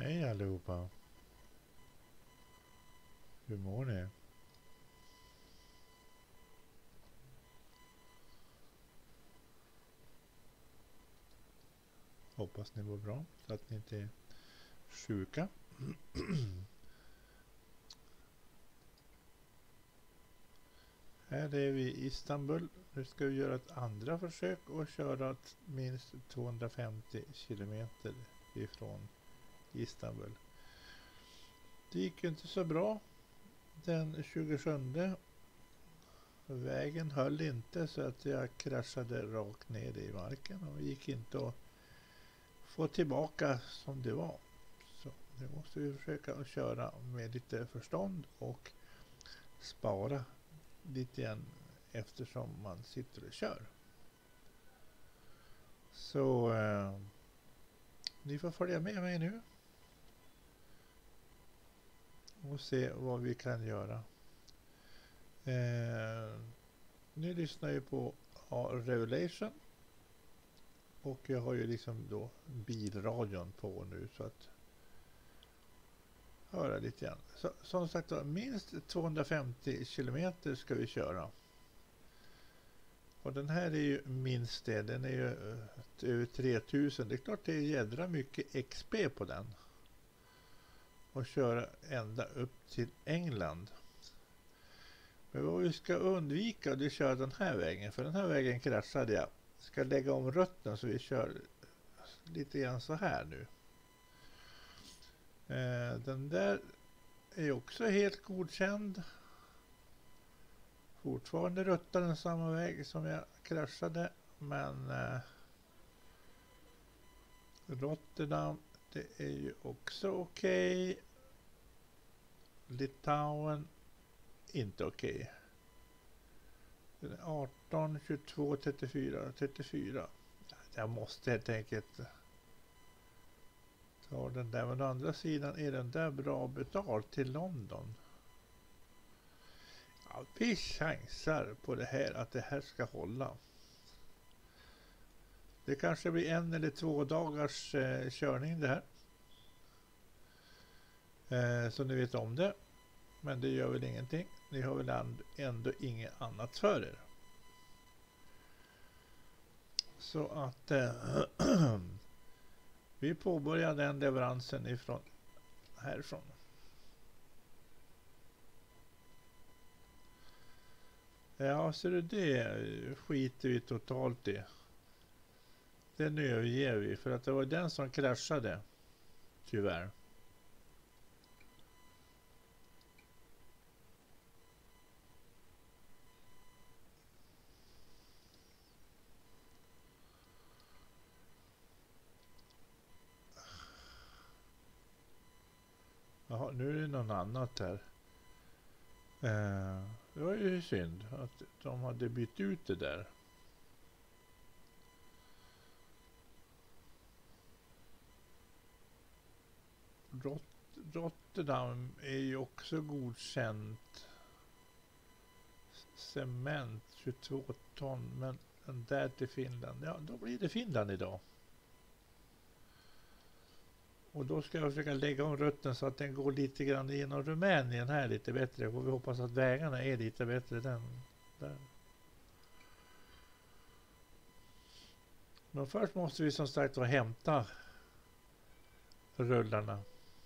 Hej allihopa. Hur mår ni? Hoppas ni mår bra så att ni inte är sjuka. Här är vi i Istanbul. Nu ska vi göra ett andra försök och köra minst 250 kilometer ifrån Istanbul. Det gick inte så bra den 27. Vägen höll inte så att jag kraschade rakt ner i marken och gick inte att få tillbaka som det var. Så nu måste vi försöka att köra med lite förstånd och spara lite grann eftersom man sitter och kör. Så ni får följa med mig nu och se vad vi kan göra. Ni lyssnar ju på Revelation och jag har ju liksom då bilradion på nu så att höra lite grann. Så, som sagt då, minst 250 kilometer ska vi köra. Och den här är ju minst det. Den är ju över 3000. Det är klart det är jädra mycket XP på den. Och köra ända upp till England. Men vad vi ska undvika är att köra den här vägen. För den här vägen kraschade jag. Ska lägga om rötten så vi kör lite grann så här nu. Den där är också helt godkänd. Fortfarande ruttar den samma väg som jag kraschade. Men Rotterdam, det är ju också okej. Litauen, inte okej. Den är 18, 22, 34, 34. Jag måste helt enkelt ta den där. Men å andra sidan är den där bra betalt till London. Ja, vi chansar på det här, att det här ska hålla. Det kanske blir 1 eller 2 dagars körning det här. Så ni vet om det. Men det gör väl ingenting. Ni har väl ändå inget annat för er. Så att vi påbörjar den leveransen ifrån härifrån. Ja, så det skiter vi totalt i. Den överger vi för att det var den som kraschade. Tyvärr. Jaha, nu är det någon annat här. Det var ju synd att de hade bytt ut det där. Rotterdam är ju också godkänt. Cement 22 ton, men den där till Finland. Ja, då blir det Finland idag. Och då ska jag försöka lägga om rutten så att den går lite grann genom Rumänien här lite bättre. Och vi hoppas att vägarna är lite bättre den där. Men först måste vi som sagt hämta rullarna.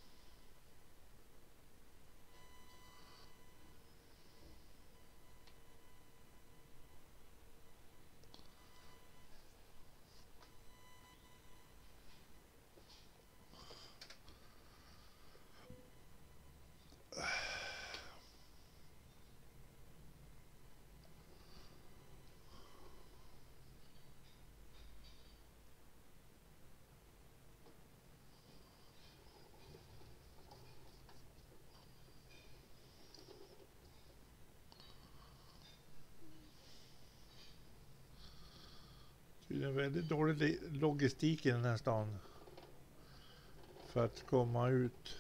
Det är en väldigt dålig logistik i den här stan för att komma ut.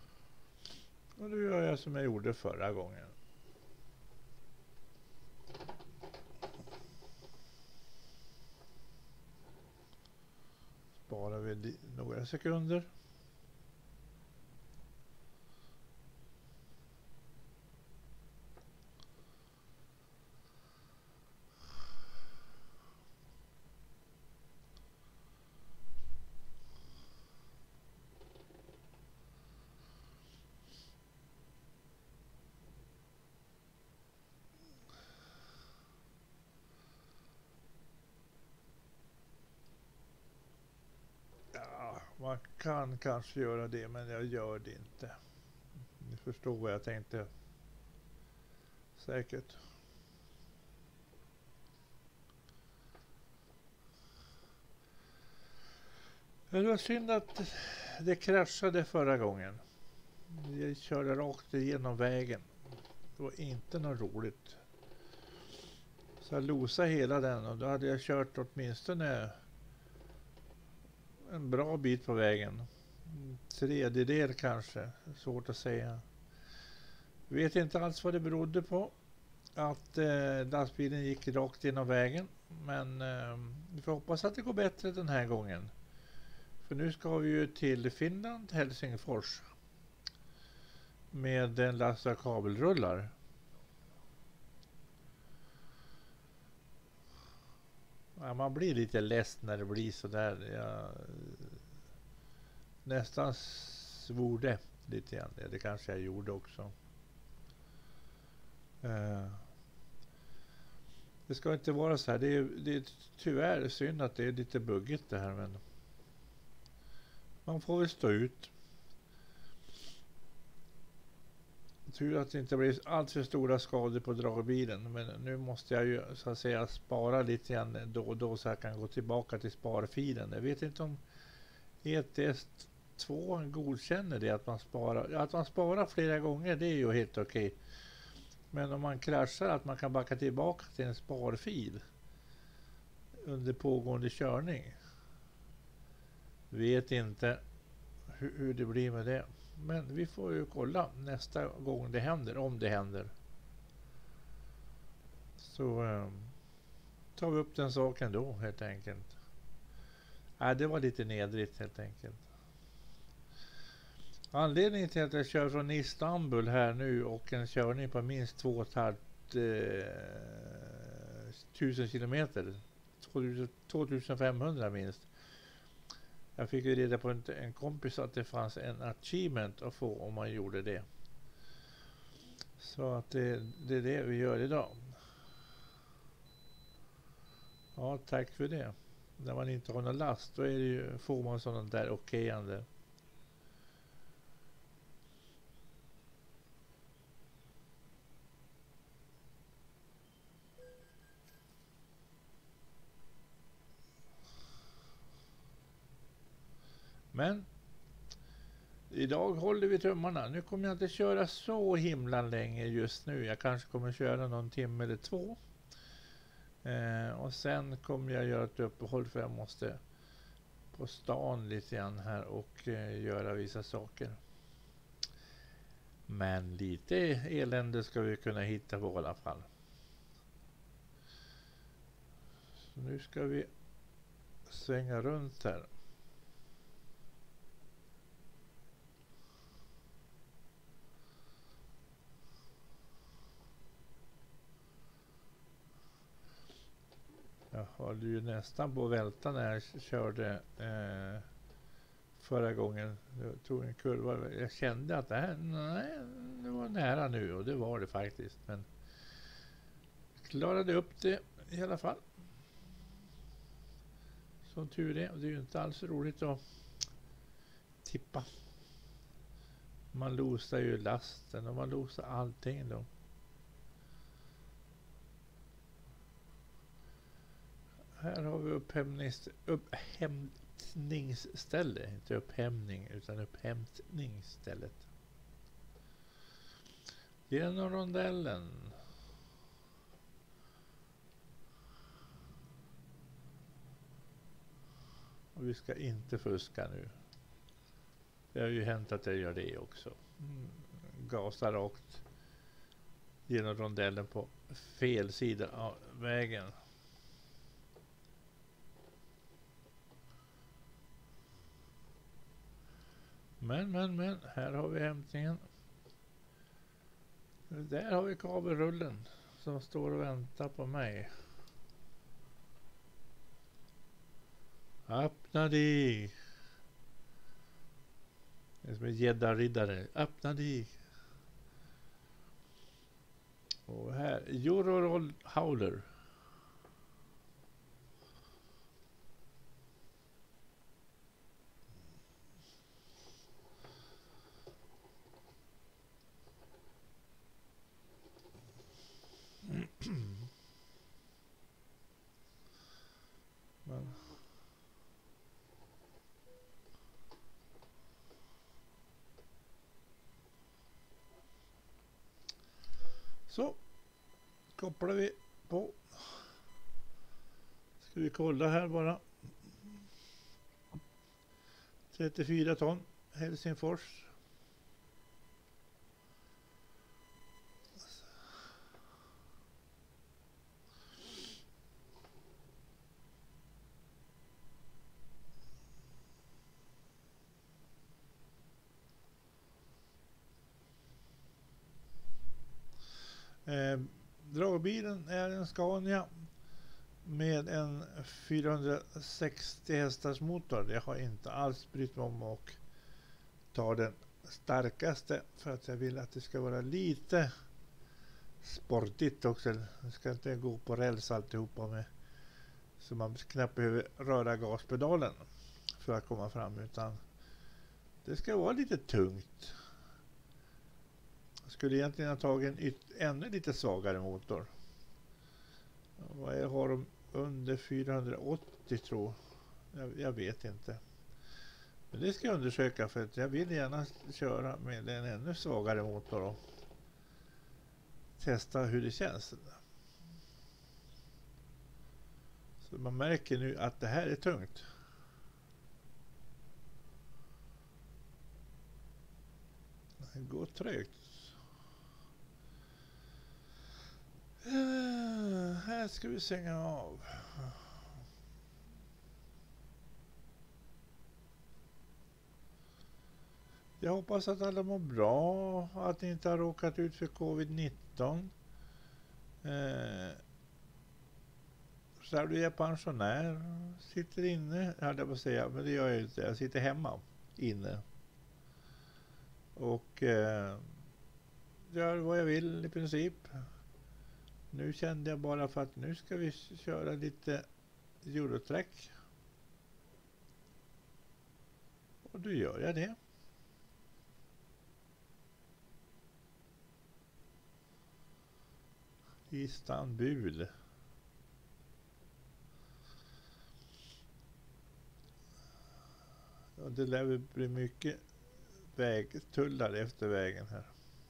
Och nu gör jag som jag gjorde förra gången. några sekunder. Man kan kanske göra det, men jag gör det inte. Ni förstår vad jag tänkte. Säkert. Det var synd att det kraschade förra gången. Jag körde rakt igenom vägen. Det var inte något roligt. Så jag losade hela den och då hade jag kört åtminstone en bra bit på vägen. En tredjedel kanske. Svårt att säga. Vet inte alls vad det berodde på. Att lastbilen gick rakt genom vägen. Men vi får hoppas att det går bättre den här gången. För nu ska vi ju till Finland, Helsingfors. Med en last av kabelrullar. Ja, man blir lite ledsen när det blir så där. Jag nästan svorde lite grann. Det kanske jag gjorde också. Det ska inte vara så här. Det är tyvärr synd att det är lite buggigt det här. Men man får väl stå ut. Tur att det inte blir allt för stora skador på dragbilen. Men nu måste jag ju så att säga spara lite grann då och då så jag kan gå tillbaka till sparfilen. Jag vet inte om ETS2 godkänner det att man sparar. Att man sparar flera gånger, det är ju helt okej. Men om man kraschar att man kan backa tillbaka till en sparfil under pågående körning. Vet inte hur det blir med det. Men vi får ju kolla nästa gång det händer, om det händer. Så tar vi upp den saken då helt enkelt. Det var lite nedrigt helt enkelt. Anledningen till att jag kör från Istanbul här nu och en körning på minst 2500 kilometer. 2500 minst. Jag fick ju reda på en kompis att det fanns en achievement att få om man gjorde det. Så att det är det vi gör idag. Ja, tack för det. När man inte har någon last då är det ju, får man sådant där okejande. Men idag håller vi tummarna. Nu kommer jag inte köra så himla länge just nu. Jag kanske kommer köra någon timme eller 2. Och sen kommer jag göra ett uppehåll för jag måste på stan lite grann här och göra vissa saker. Men lite elände ska vi kunna hitta på i alla fall. Så nu ska vi svänga runt här. Jag höll ju nästan på att välta när jag körde förra gången. Jag tog en kurva. Jag kände att det var nära nu och det var det faktiskt. Men klarade upp det i alla fall. Som tur är. Det är ju inte alls roligt att tippa. Man losar ju lasten och man losar allting då. Här har vi upphämtningsställe. Inte upphämning utan upphämtningsstället. Genom rondellen. Och vi ska inte fuska nu. Det har ju hänt att jag gör det också. Gasar rakt genom rondellen på fel sida av vägen. Men, här har vi hämtningen. Där har vi kabelrullen som står och väntar på mig. Öppna dig! Det är som en gäddariddare. Öppna dig! Och här, Euroroll Howler. Men. Så kopplar vi på. Ska vi kolla här bara. 34 ton Helsingfors. Dragbilen är en Scania med en 460 hästars motor. Jag har inte alls brytt mig om och ta den starkaste för att jag vill att det ska vara lite sportigt också. Det ska inte gå på räls alltihopa med så man knappt behöver röra gaspedalen för att komma fram, utan det ska vara lite tungt. Jag skulle egentligen ha tagit en ännu lite svagare motor. Vad har de under 480 tror jag vet inte. Men det ska jag undersöka för att jag vill gärna köra med en ännu svagare motor och testa hur det känns. Så man märker nu att det här är tungt. Det går trögt. Här ska vi stänga av. Jag hoppas att alla mår bra, att ni inte har råkat ut för covid-19. Själv är jag pensionär, sitter inne, hade jag på att säga, men det gör jag inte. Jag sitter hemma inne och gör vad jag vill i princip. Nu kände jag bara för att nu ska vi köra lite Eurotrack. Och då gör jag det. Istanbul. Ja, det lär bli mycket vägtullar efter vägen här.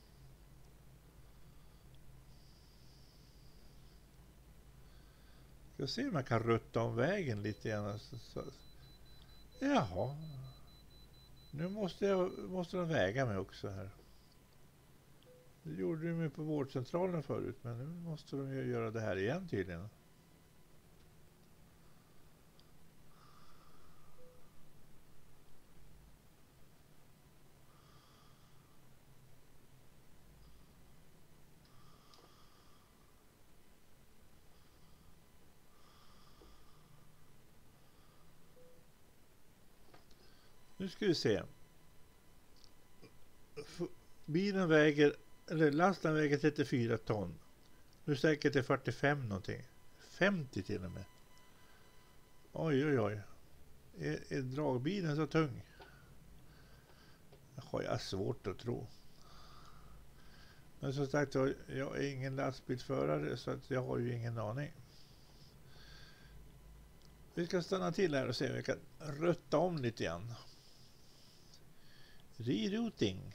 Jag ser om man kan rutta om vägen lite grann. Jaha. Nu måste de väga mig också här. Det gjorde de ju på vårdcentralen förut, men nu måste de ju göra det här igen tydligen. Nu ska vi se. Bilen väger, eller lasten väger 34 ton. Nu säkert är 45 någonting. 50 till och med. Oj. Är dragbilen så tung? Det har jag svårt att tro. Men som sagt, jag är ingen lastbilsförare så att jag har ju ingen aning. Vi ska stanna till här och se om vi kan rutta om lite grann. Rerouting.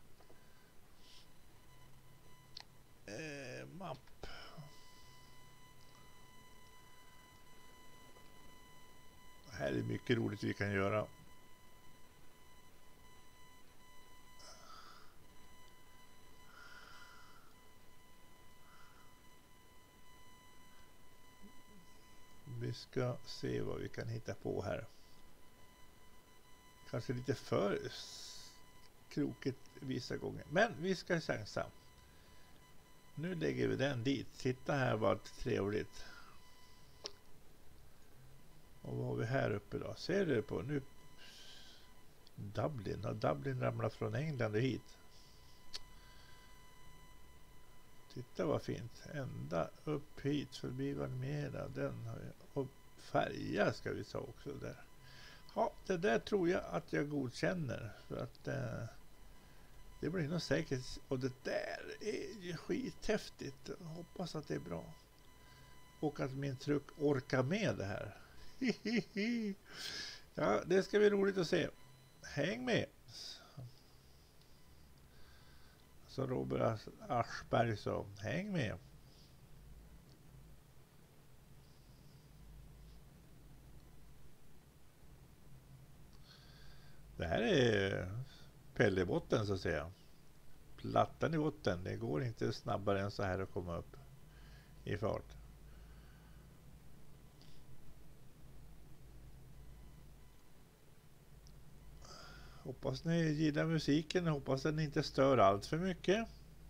Mapp. Det här är mycket roligt vi kan göra. Vi ska se vad vi kan hitta på här. Kanske lite för krokigt vissa gånger. Men vi ska chansa. Nu lägger vi den dit. Titta här vad trevligt. Och vad har vi här uppe då? Ser du på nu? Dublin. Har Dublin ramlat från England och hit? Titta vad fint. Ända upp hit förbi Valmiera. Den har jag. Och färja ska vi ta också där. Ja, det där tror jag att jag godkänner. För att det blir nog säkert. Och det där är ju skithäftigt. Hoppas att det är bra. Och att min truck orkar med det här. Ja, det ska bli roligt att se. Häng med. Så Robert Aschberg så. Häng med. Det här är pellebotten så att säga. Plattan i botten. Det går inte snabbare än så här att komma upp i fart. Hoppas ni gillar musiken. Hoppas den inte stör allt för mycket.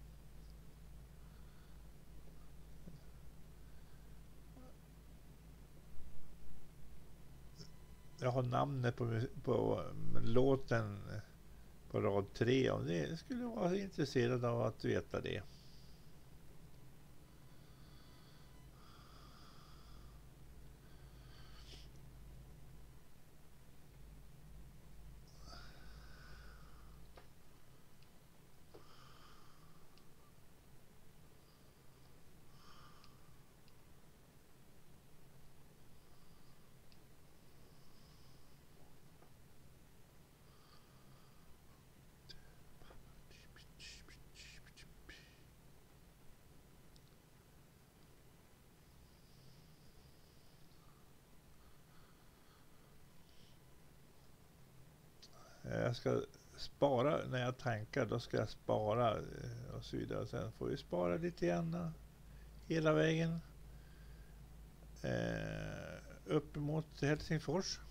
Jag har namnet på låten på rad 3. Om det skulle vara intresserad av att veta det. Jag ska spara när jag tankar. Då ska jag spara och så vidare. Sen får vi spara lite grann hela vägen upp mot Helsingfors.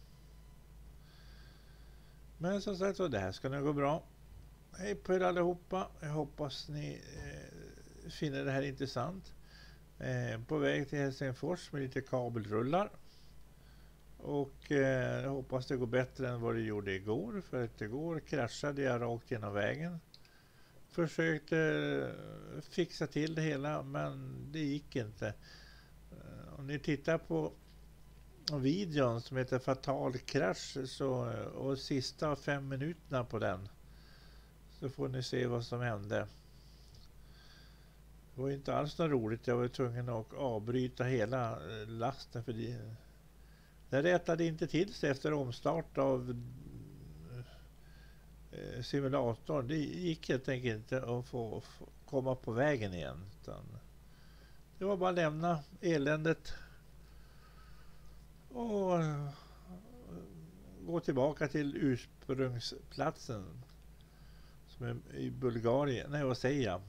Men som sagt så, det här ska nog gå bra. Hej på er allihopa. Jag hoppas ni finner det här intressant. På väg till Helsingfors med lite kabelrullar. Och jag hoppas det går bättre än vad det gjorde igår. För att igår kraschade jag rakt genom vägen. Försökte fixa till det hela, men det gick inte. Om ni tittar på videon som heter Fatal krasch och sista 5 minuterna på den, så får ni se vad som hände. Det var inte alls något roligt. Jag var tvungen att avbryta hela lasten för det rättade inte till sig efter omstart av simulatorn. Det gick helt enkelt inte att få komma på vägen igen. Utan det var bara att lämna eländet och gå tillbaka till ursprungsplatsen som är i Bulgarien. Nej, vad säger jag?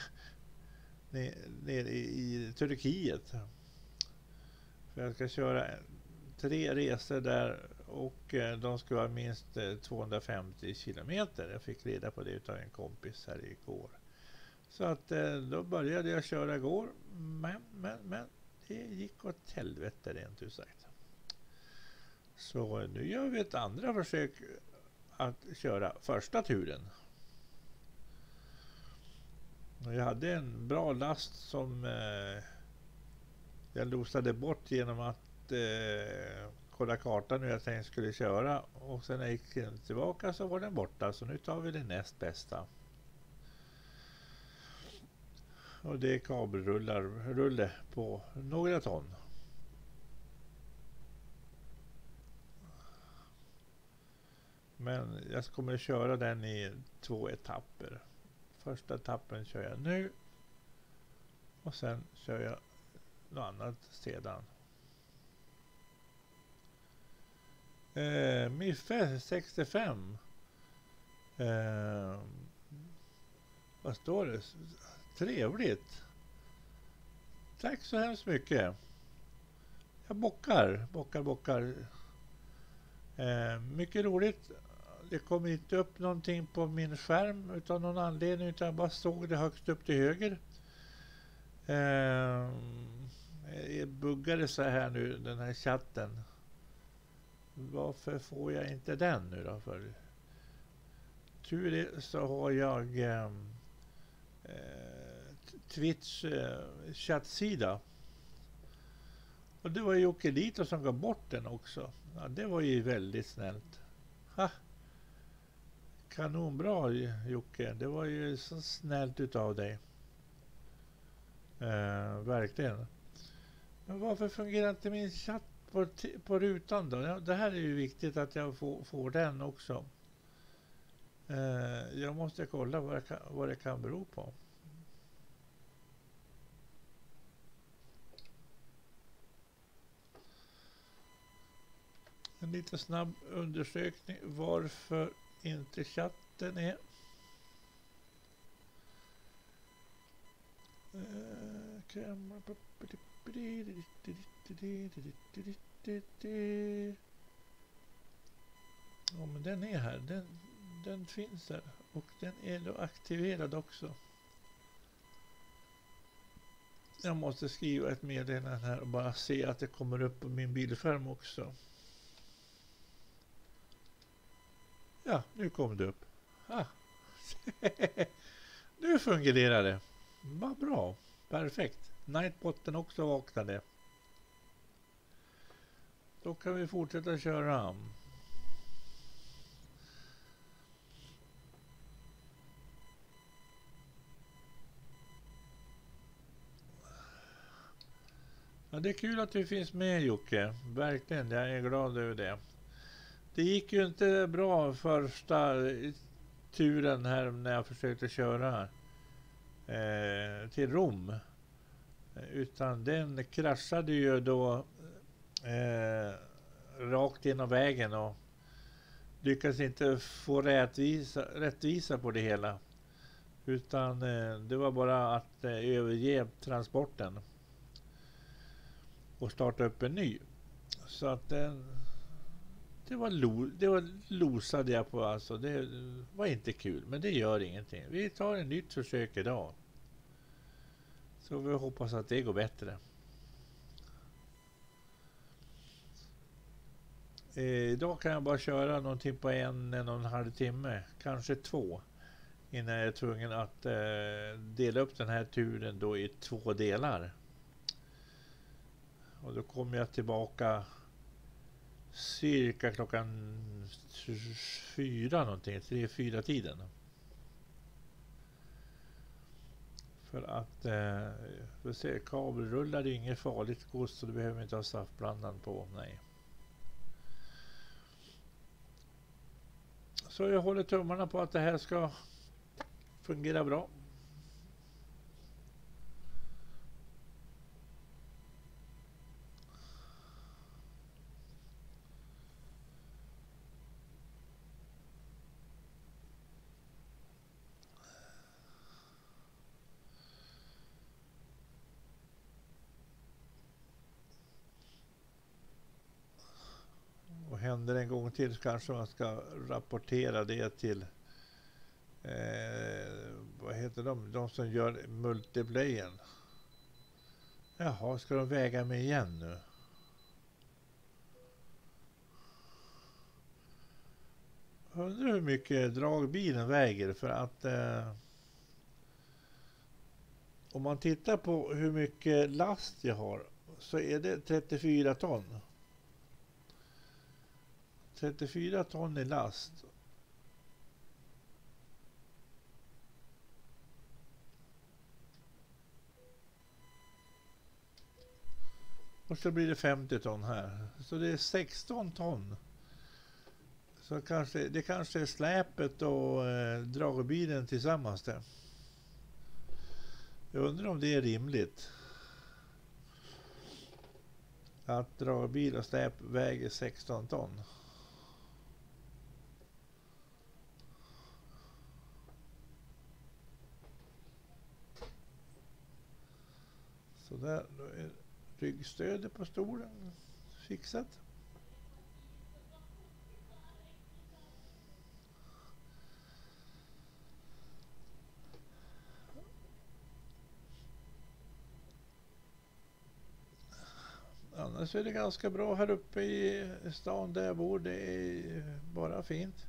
Nere i Turkiet. För jag ska köra 3 resor där och de ska vara minst 250 kilometer. Jag fick reda på det av en kompis här igår. Så att då började jag köra igår. Men det gick åt helvete rent ut sagt. Så nu gör vi ett andra försök att köra första turen. Jag hade en bra last som jag losade bort genom att kolla kartan hur jag tänkte skulle köra. Och sen när jag gick tillbaka så var den borta. Så nu tar vi det näst bästa. Och det är kabelrulle på några ton. Men jag kommer att köra den i 2 etapper. Första etappen kör jag nu. Och sen kör jag något annat sedan. Miffe 65. Vad står det? Trevligt. Tack så hemskt mycket. Jag bockar. Mycket roligt det kom inte upp någonting på min skärm utan någon anledning, utan jag bara såg det högst upp till höger. Jag buggade så här nu, den här chatten. Varför får jag inte den nu då? För tur är så har jag Twitch chattsida. Och det var Jocke Lito som gav bort den också. Ja, det var ju väldigt snällt. Ha! Kanonbra Jocke. Det var ju så snällt utav dig. Verkligen. Men varför fungerar inte min chatt på rutan då? Ja, det här är ju viktigt att jag får den också. Jag måste kolla vad det kan bero på. En lite snabb undersökning varför inte chatten är. Ja, men den är här. Den finns där. Och den är då aktiverad också. Jag måste skriva ett meddelande här och bara se att det kommer upp på min bildskärm också. Ja, nu kom det upp. Ah. Nu fungerar det. Vad bra. Perfekt. Nightbotten också vaknade. Då kan vi fortsätta köra. Ja, det är kul att du finns med Jocke. Verkligen, jag är glad över det. Det gick ju inte bra första turen här när jag försökte köra till Rom. Utan den kraschade ju då rakt genom vägen och lyckades inte få rättvisa på det hela. Utan det var bara att överge transporten och starta upp en ny. Så att det var losade jag på, alltså. Det var inte kul, men det gör ingenting. Vi tar en nytt försök idag. Så vi hoppas att det går bättre. Idag kan jag bara köra någonting på en och en halv timme, kanske 2. Innan jag är tvungen att dela upp den här turen då i 2 delar. Och då kommer jag tillbaka cirka klockan 4 någonting, 3-4 tiden. För att för se, kabelrullar är inget farligt gods, så du behöver inte ha saftblandan på, nej. Så jag håller tummarna på att det här ska fungera bra. Och händer en gång till så kanske man ska rapportera det till vad heter de som gör multiplayen. Jaha, ska de väga mig igen nu? Undrar hur mycket dragbilen väger, för att om man tittar på hur mycket last jag har så är det 34 ton. 34 ton i last. Och så blir det 50 ton här. Så det är 16 ton. Så det kanske är släpet och dragbilen tillsammans där. Jag undrar om det är rimligt. Att dragbil och släp väger 16 ton. Så där, då är ryggstödet på stolen fixat. Annars är det ganska bra här uppe i stan där jag bor. Det är bara fint.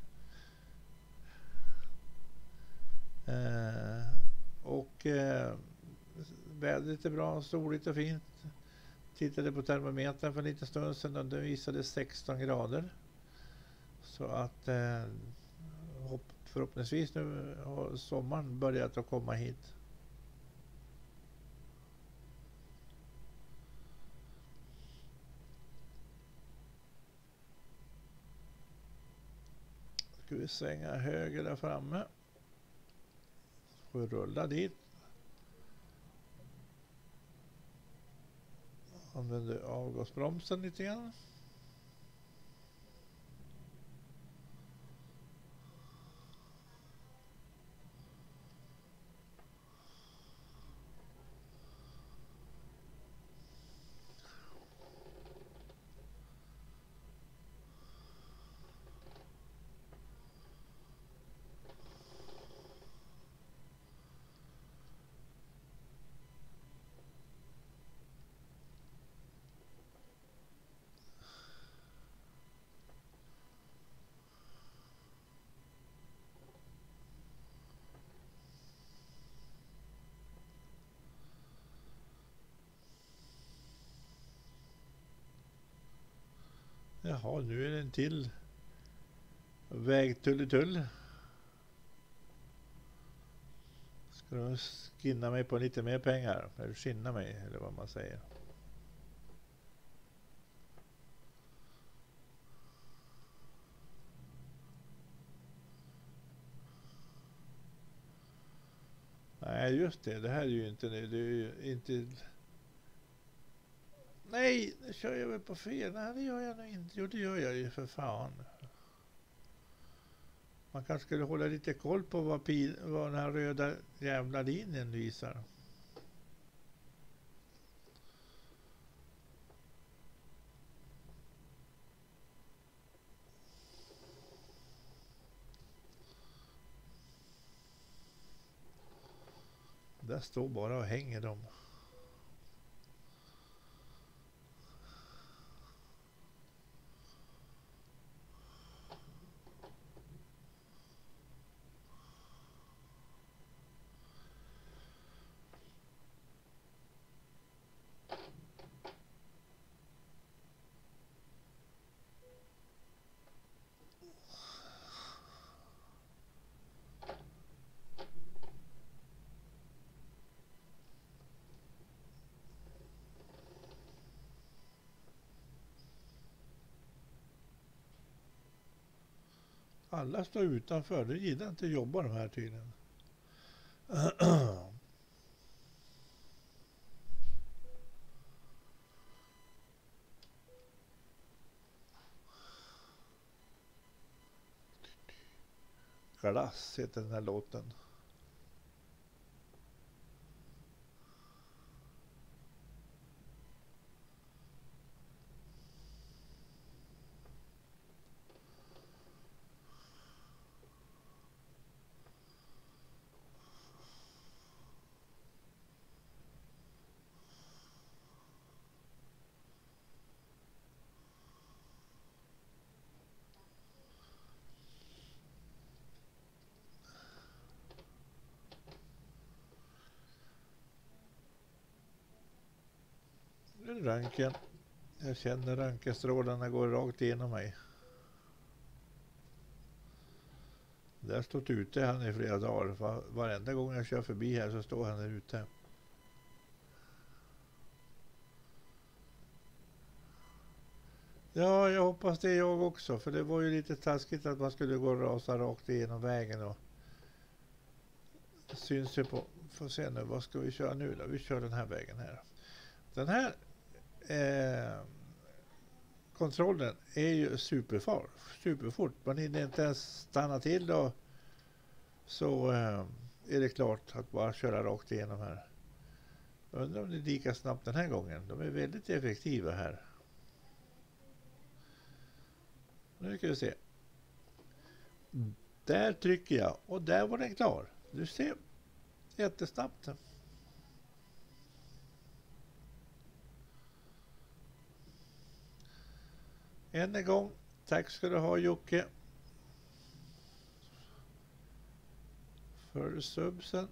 Och vädret är bra, soligt och fint. Tittade på termometern för en liten stund sedan och den visade 16 grader. Så att förhoppningsvis nu har sommaren börjat att komma hit. Ska vi svänga höger där framme. Får rulla dit. Använder avgasbromsen lite grann. Jaha, nu är det en till väg Tulletull. Ska de skinna mig på lite mer pengar? Eller skinna mig, eller vad man säger. Nej, just det. Det här är ju inte... Det är ju inte... Nej, nu kör jag väl på fel. Nej, det gör jag nog inte. Jo, det gör jag ju för fan. Man kanske skulle hålla lite koll på vad den här röda jävla linjen visar. Där står bara och hänger de. Alla står utanför. Det gillar inte att jobba de här tydligen. Glass heter den här låten. Röntgen. Jag känner röntgenstrålarna går rakt igenom mig. Det har stått ute han i flera dagar. Varenda gång jag kör förbi här så står han där ute. Ja, jag hoppas det är jag också. För det var ju lite taskigt att man skulle gå och rasa rakt igenom vägen. Och det syns ju på... Får se nu, vad ska vi köra nu då? Vi kör den här vägen här. Den här kontrollen är ju superfort. Man hinner inte ens stanna till då, så är det klart att bara köra rakt igenom här. Undrar om det är lika snabbt den här gången. De är väldigt effektiva här. Nu ska vi se. Där trycker jag och där var den klar. Du ser, jättesnabbt. Än en gång, tack ska du ha Jocke för subsen.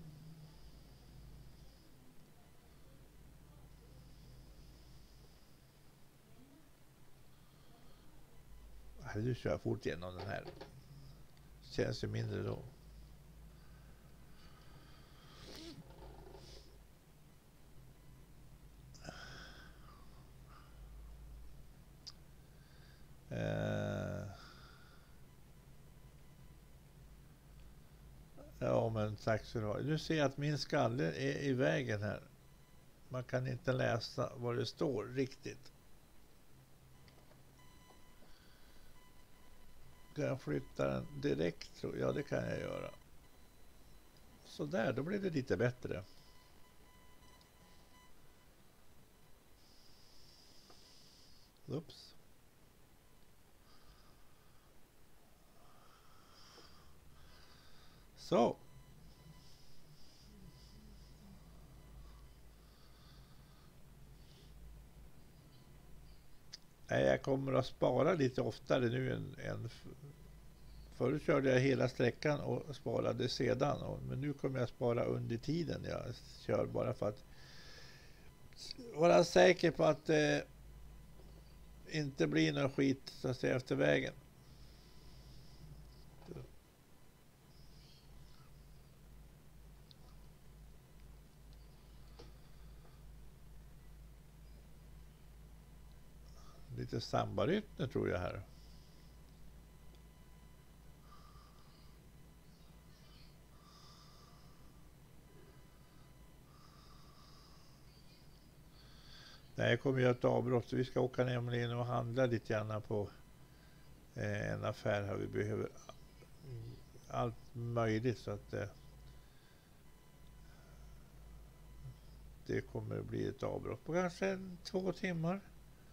Du kör fort igenom den här. Känns ju mindre då. Ja, men tack så du ha. Du ser att min skalle är i vägen här. Man kan inte läsa vad det står riktigt. Kan jag flytta den direkt? Ja, det kan jag göra. Så där, då blir det lite bättre. Oops. Så. Jag kommer att spara lite oftare nu än förut körde jag hela sträckan och sparade sedan. Men nu kommer jag spara under tiden jag kör, bara för att vara säker på att det inte blir någon skit så att säga efter vägen. Lite sambarytmer tror jag här. Nej, jag kommer göra ett avbrott. Vi ska åka nämligen och handla lite grann på en affär här. Vi behöver allt möjligt, så att det kommer att bli ett avbrott på kanske 2 timmar.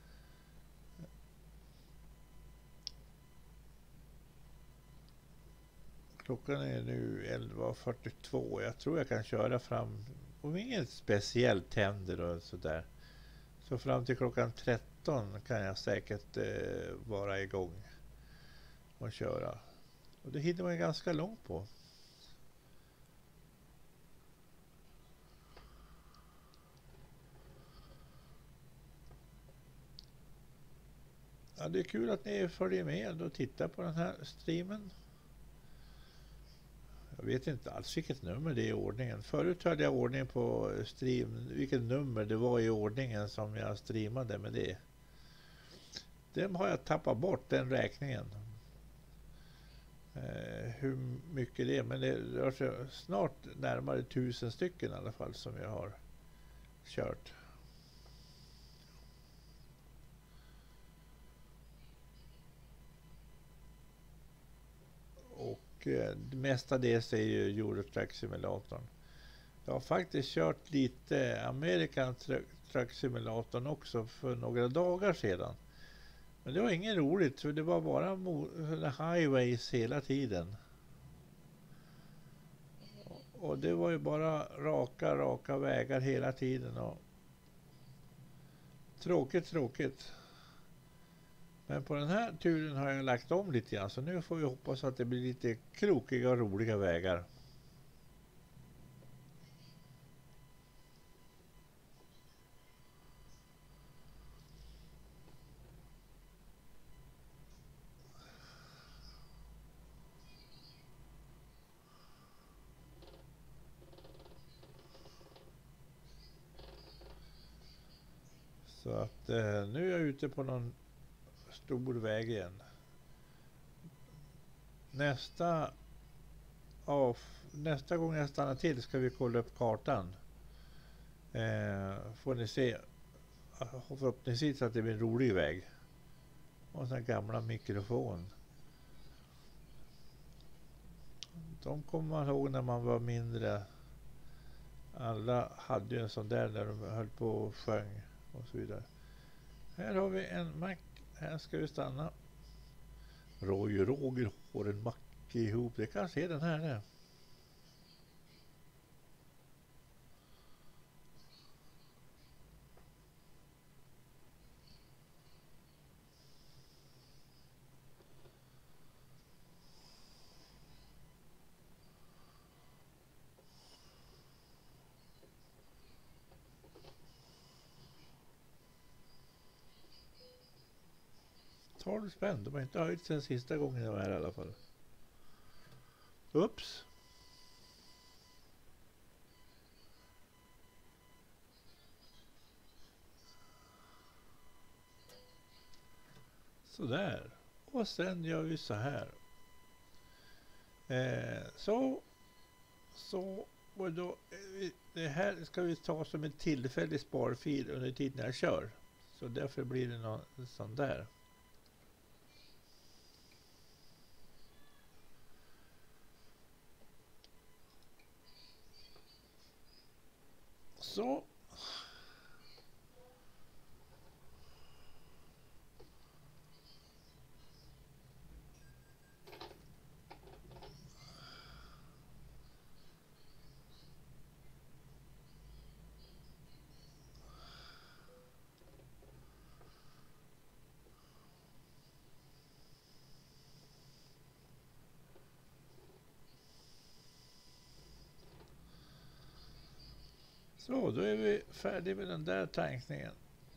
Klockan är nu 11:42. Jag tror jag kan köra fram, om inget speciellt händer och sådär. Så fram till klockan 13 kan jag säkert vara igång och köra. Och det hinner man ganska långt på. Ja, det är kul att ni följer med och tittar på den här streamen. Jag vet inte alls vilket nummer det är i ordningen. Förut hade jag ordning på stream, vilket nummer det var i ordningen som jag streamade med det. Den har jag tappat bort, den räkningen. Hur mycket det är, men det rör sig snart närmare 1000 stycken i alla fall som jag har kört. Och det mesta det är ju Euro Truck Simulatorn. Jag har faktiskt kört lite American Truck Simulatorn också för några dagar sedan. Men det var inget roligt, för det var bara highways hela tiden. Och det var ju bara raka vägar hela tiden. Och tråkigt. Men på den här turen har jag lagt om lite grann. Så nu får vi hoppas att det blir lite krokiga och roliga vägar. Så att nu är jag ute på någon stor väg igen. Nästa gång jag stannar till ska vi kolla upp kartan. Får ni se. Förhoppningsvis att det blir en rolig väg. Och en sån här gamla mikrofon. De kommer man ihåg när man var mindre. Alla hade ju en sån där när de höll på och sjöng och så vidare. Här har vi en mack. Här ska vi stanna. Roy och Roger har en mack ihop. Det kanske är den här där. 12 spänn. De har inte höjt sen sista gången jag var här i alla fall. Ups. Sådär. Och sen gör vi så här. Så. Och då, det här ska vi ta som en tillfällig sparfil under tiden jag kör. Så därför blir det någon sån där. Så. Så, då är vi färdiga med den där tankningen.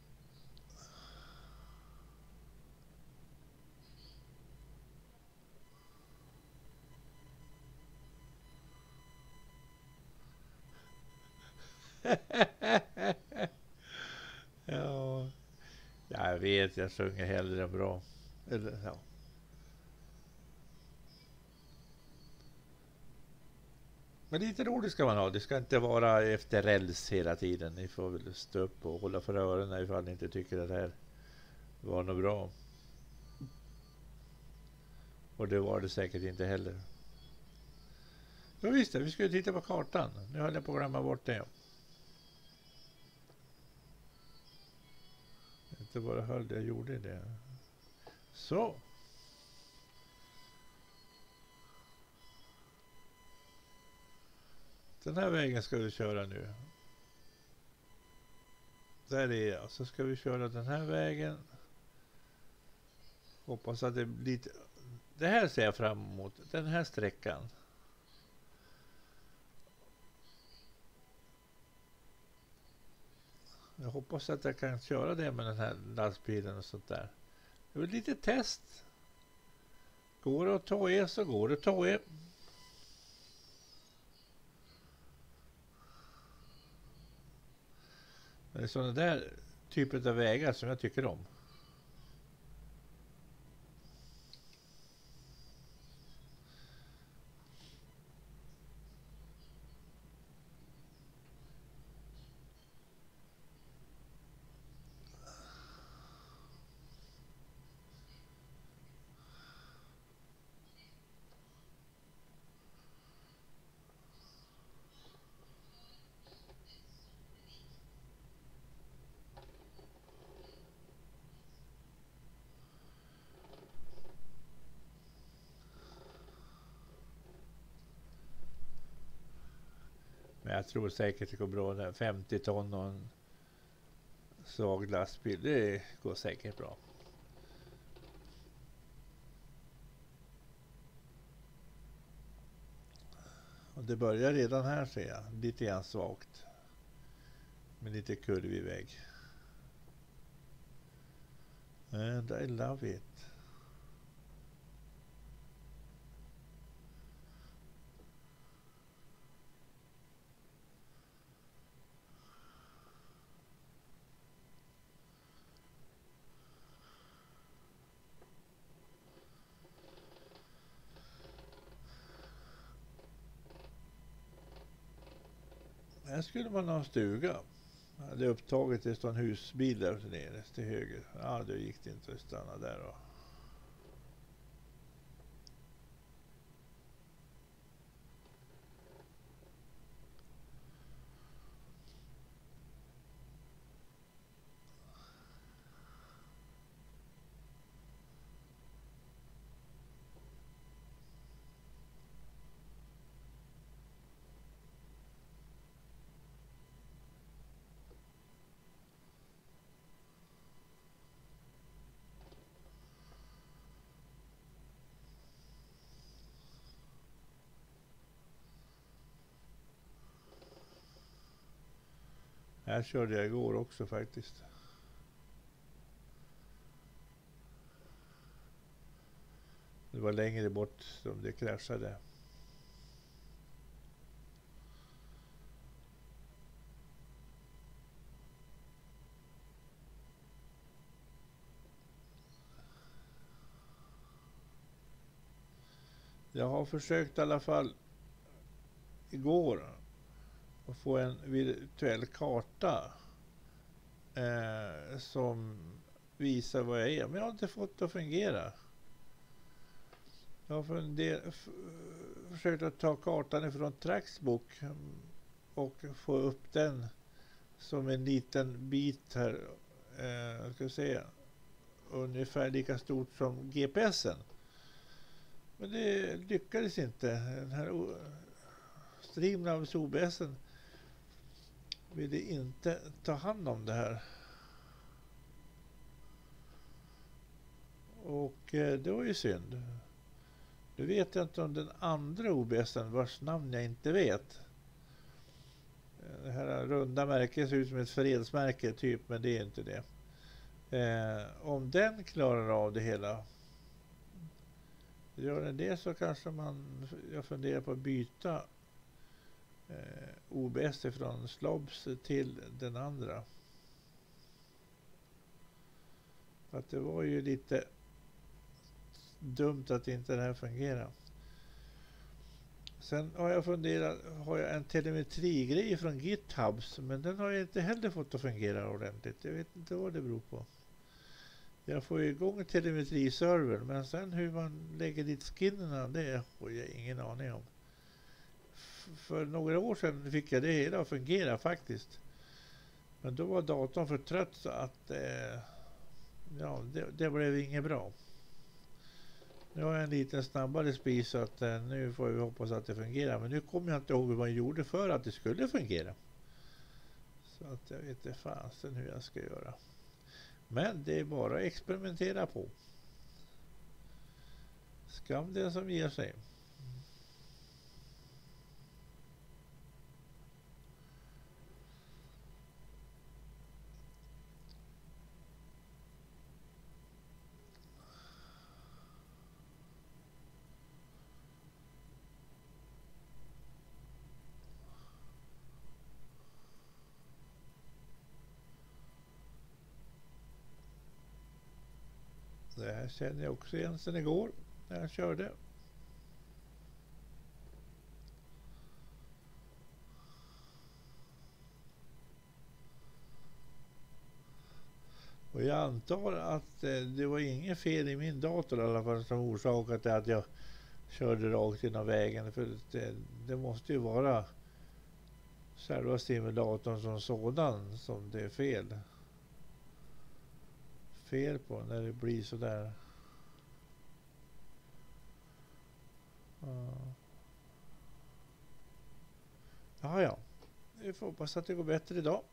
Ja, jag vet, jag sjunger hellre än bra. Eller, ja. Men lite roligt ska man ha. Det ska inte vara efter räls hela tiden. Ni får väl stå upp och hålla för öronen ifall ni inte tycker att det här var något bra. Och det var det säkert inte heller. Ja visst, vi skulle titta på kartan. Nu höll jag på att glömma bort det. Inte bara höll det, jag gjorde det. Så. Den här vägen ska vi köra nu. Där är jag. Så ska vi köra den här vägen. Hoppas att det blir lite... Det här ser jag fram emot. Den här sträckan. Jag hoppas att jag kan köra det med den här lastbilen och sånt där. Det är lite test. Går det att ta er så går det att ta er. Men det är sådana där typer av vägar som jag tycker om. Men jag tror säkert det går bra där. 50 ton och en svag lastbil. Det går säkert bra. Och det börjar redan här ser jag. Lite grann svagt. Med lite kurvig väg. And I love it. Här skulle man ha en stuga. Det är upptaget, det står en husbil där nere till höger. Ja, då gick det inte att stanna där då. Här körde jag igår också faktiskt. Det var längre bort som det kraschade. Jag har försökt i alla fall igår att få en virtuell karta som visar vad jag är. Men jag har inte fått det att fungera. Jag har försökt att ta kartan ifrån Traxbook och få upp den som en liten bit här. Ska se, ungefär lika stort som GPSen. Men det lyckades inte. Den här Streamlabs OBSen ville inte ta hand om det här. Och det var ju synd. Nu vet jag inte om den andra OBSen, vars namn jag inte vet. Det här runda märket ser ut som ett fredsmärke typ, men det är inte det. Om den klarar av det hela, gör den det, så kanske jag funderar på att byta OBS från Slobs till den andra. Att det var ju lite dumt att inte det här fungerar. Sen har jag funderat, har jag en telemetrigrej från GitHubs, men den har jag inte heller fått att fungera ordentligt. Jag vet inte vad det beror på. Jag får ju igång telemetriservern, men sen hur man lägger dit skinnerna, det har jag ingen aning om. För några år sedan fick jag det hela att fungera faktiskt. Men då var datorn för trött, så att det blev inget bra. Nu har jag en liten snabbare spis, så att nu får vi hoppas att det fungerar. Men nu kommer jag inte ihåg hur man gjorde för att det skulle fungera. Så att jag vet inte fasen hur jag ska göra. Men det är bara att experimentera på. Skam den som ger sig. Det här känner jag också igen sedan igår när jag körde. Och jag antar att det var inget fel i min dator i alla fall som orsakade att jag körde rakt in av vägen. För det måste ju vara själva simulatorn som sådan som det är fel på när det blir så där. Ja. Vi får hoppas att det går bättre idag.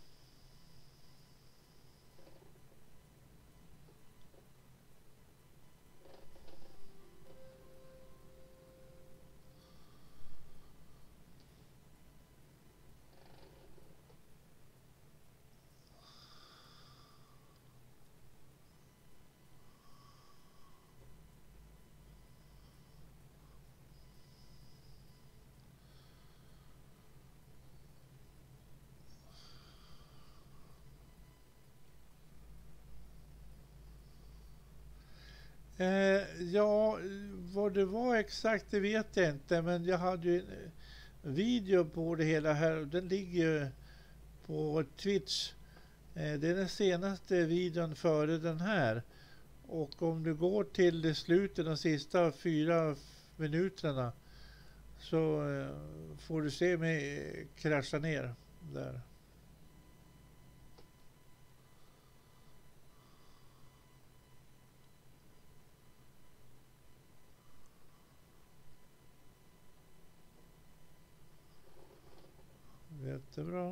Ja, vad det var exakt det vet jag inte, men jag hade ju en video på det hela här. Den ligger ju på Twitch. Det är den senaste videon före den här. Och om du går till slutet, de sista 4 minuterna, så får du se mig krascha ner där. Jättebra.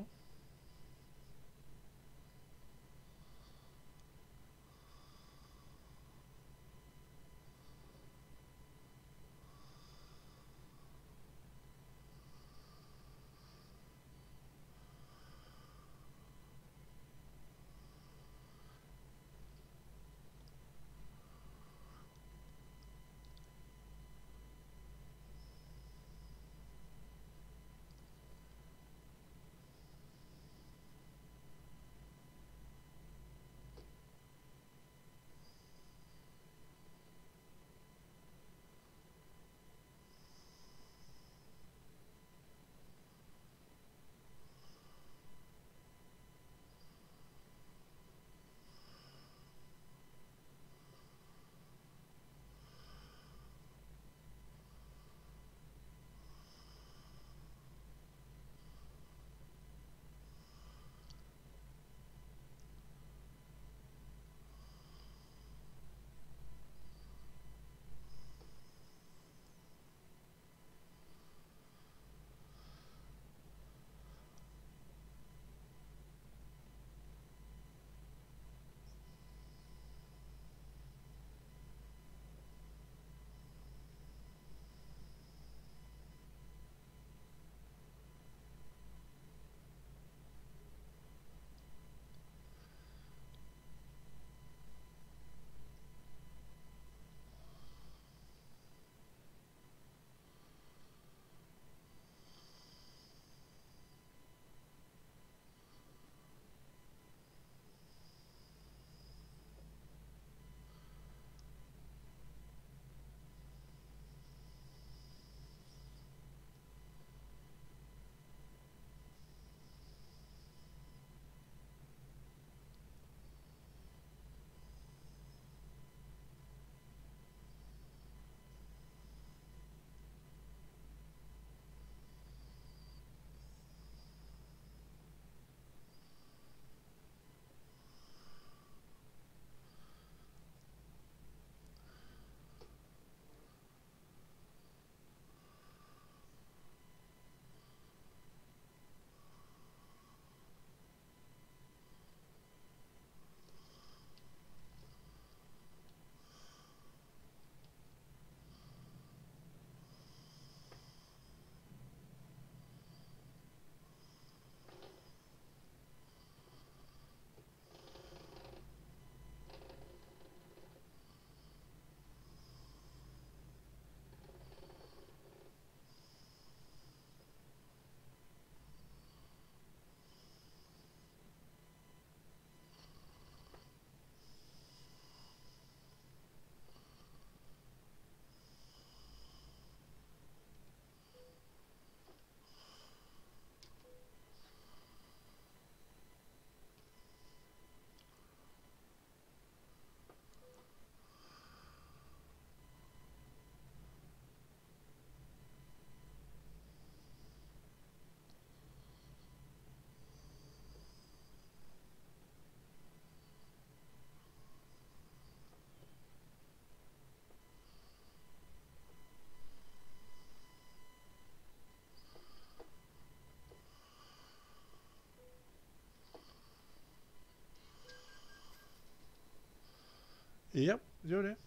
Ja, gör det.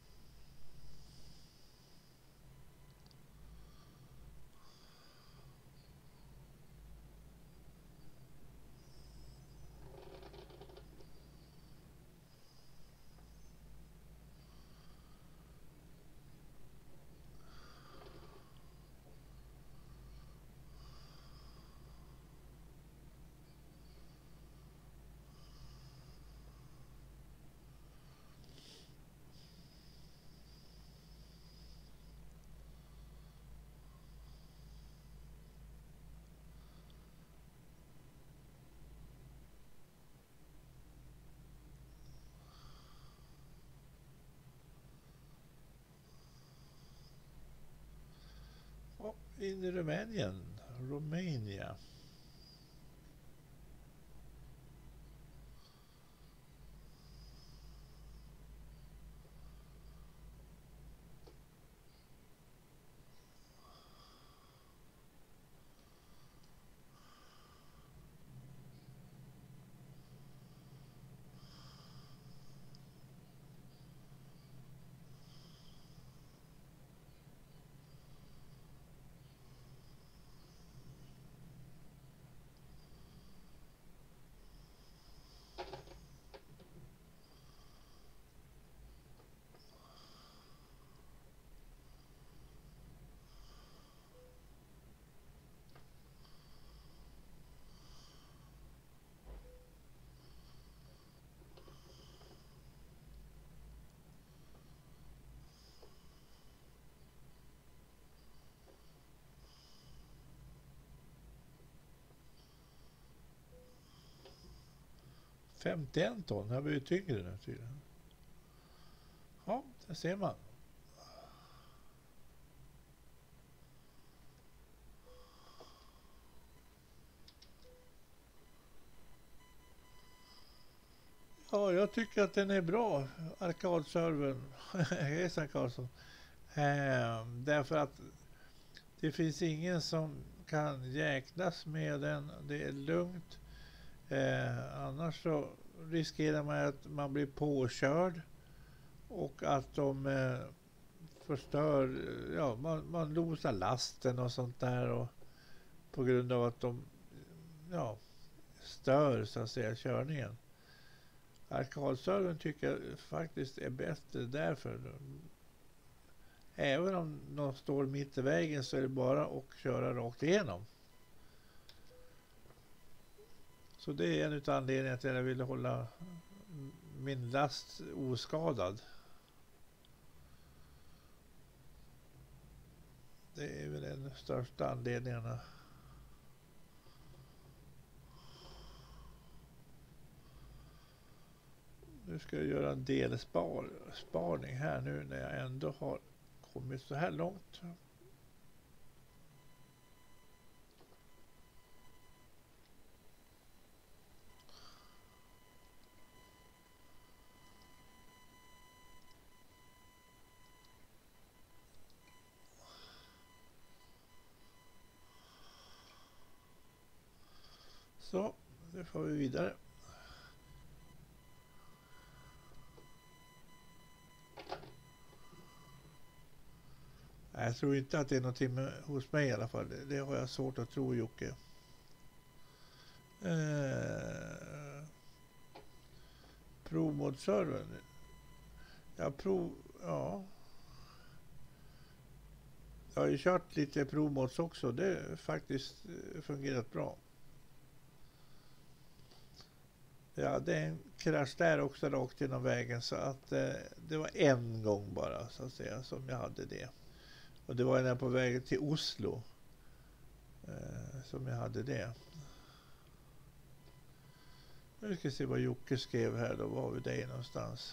Och in i Rumänien. Romania. $51 ton. Jag blir ju tyngre nu tydligen. Ja, det ser man. Ja, jag tycker att den är bra. Arkadservern. Hejsan Karlsson. Därför att det finns ingen som kan jäklas med den. Det är lugnt. Annars så riskerar man att man blir påkörd. Och att de förstör. Ja, man losar lasten och sånt där. Och på grund av att de stör så att säga körningen. Arkadservern tycker jag faktiskt är bättre därför. Även om de står mitt i vägen så är det bara att köra rakt igenom. Så det är en av anledningarna till att jag ville hålla min last oskadad. Det är väl den största anledningarna. Nu ska jag göra en delsparning här nu när jag ändå har kommit så här långt. Så, nu får vi vidare. Jag tror inte att det är någonting hos mig i alla fall. Det har jag svårt att tro, Jocke. Provmodservern. Ja. Jag har ju kört lite provmods också. Det har faktiskt fungerat bra. Ja, det är en krasch där också rakt genom vägen. Så att det var en gång bara så att säga som jag hade det. Och det var när jag på väg till Oslo som jag hade det. Nu ska vi se vad Jocke skrev här då. Var vi där någonstans?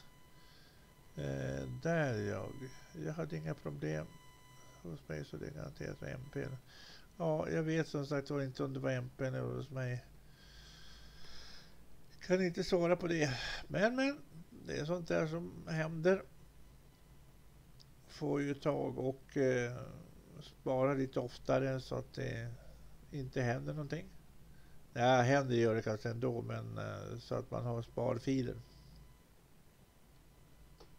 Där jag hade inga problem hos mig så det är garanterat var MP. Ja, jag vet som sagt var inte om det var MP nu hos mig. Kan inte svara på det. Men det är sånt där som händer. Får ju tag och spara lite oftare så att det inte händer någonting. Ja, händer gör det kanske ändå, men så att man har sparfiler.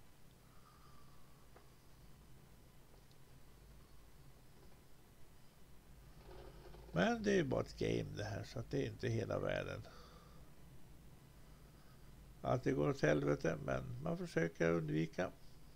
Men det är ju bara ett game det här, så att det är inte hela världen. Att det går åt helvete, men man försöker undvika.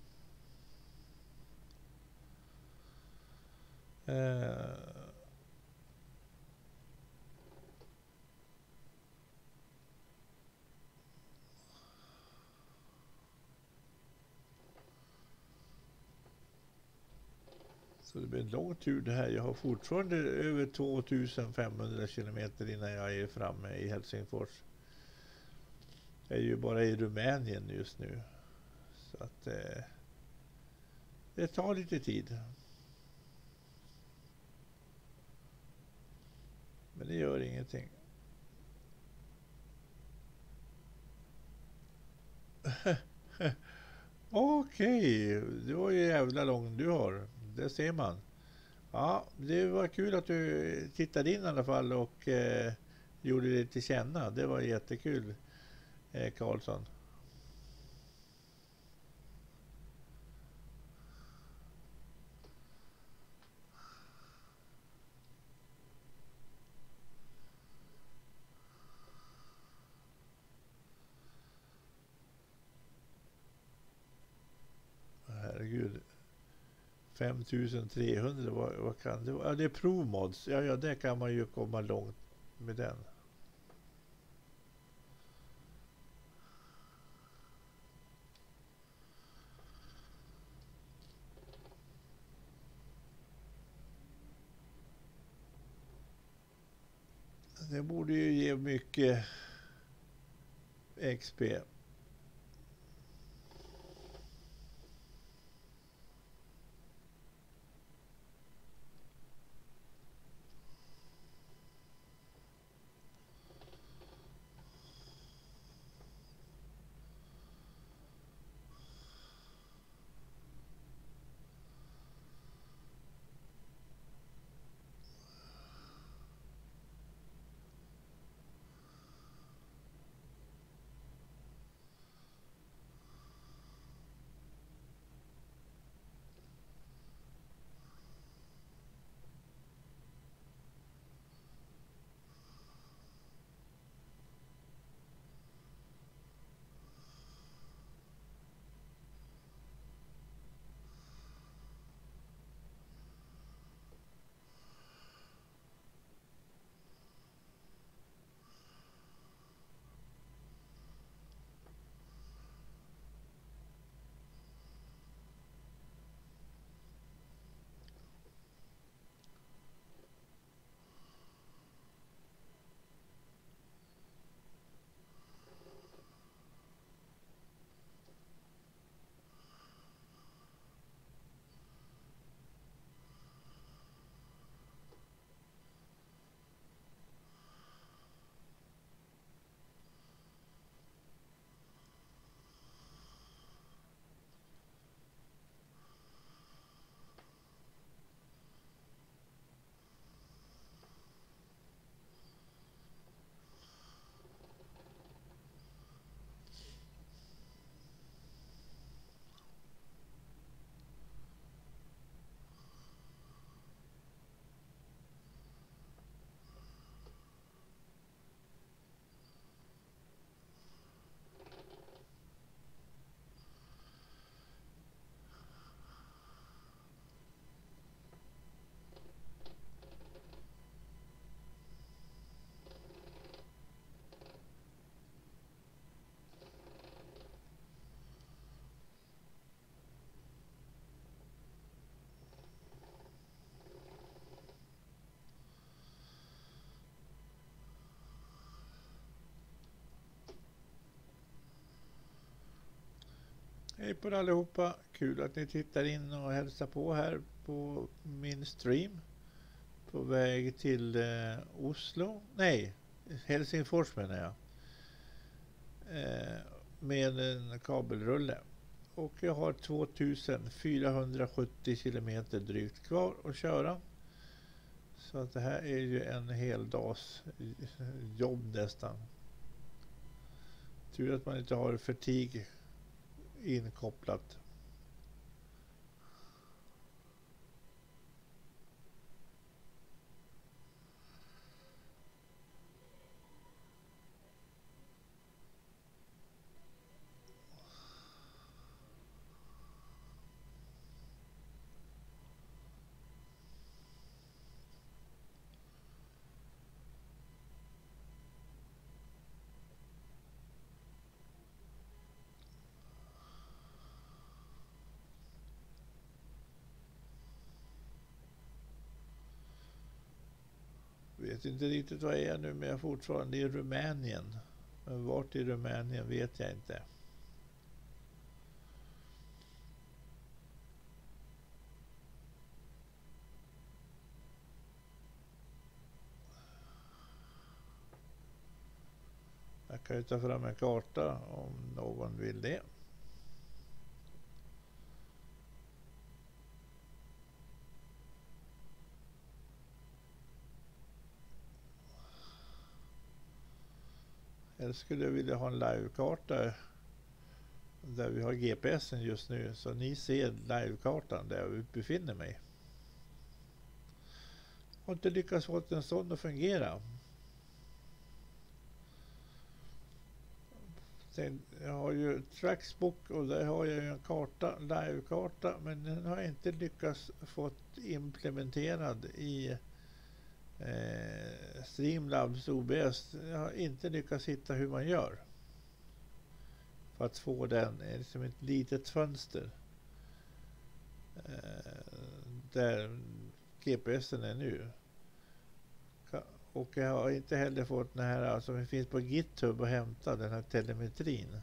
Så det blir en lång tur det här. Jag har fortfarande över 2500 kilometer innan jag är framme i Helsingfors. Jag är ju bara i Rumänien just nu. Så att det tar lite tid. Men det gör ingenting. Okej, det var ju jävla lång du har. Det ser man. Ja, det var kul att du tittade in i alla fall och gjorde det till känna. Det var jättekul, Karlsson. Herregud. 5300, vad kan det vara? Ja, det är ProMods. Ja, där kan man ju komma långt med den. Det borde ju ge mycket XP. Hej på er allihopa, kul att ni tittar in och hälsar på här på min stream. På väg till Oslo, nej, Helsingfors menar jag. Med en kabelrulle. Och jag har 2470 kilometer drygt kvar att köra. Så att det här är ju en hel dags jobb nästan. Tur att man inte har fatigue inkopplat. vet inte riktigt vad jag är nu, men jag är fortfarande i Rumänien. Men vart i Rumänien vet jag inte. Jag kan ju ta fram en karta om någon vill det. Eller skulle jag vilja ha en livekarta där vi har GPSen just nu, så ni ser livekartan där jag befinner mig. Har inte lyckats få en sån att fungera. Sen, jag har ju Tracksbook och där har jag ju en karta, livekarta, men den har jag inte lyckats få implementerad i Streamlabs OBS. Jag har inte lyckats hitta hur man gör för att få den som ett litet fönster där GPSen är nu. Och jag har inte heller fått den här som finns på GitHub och hämta den här telemetrin.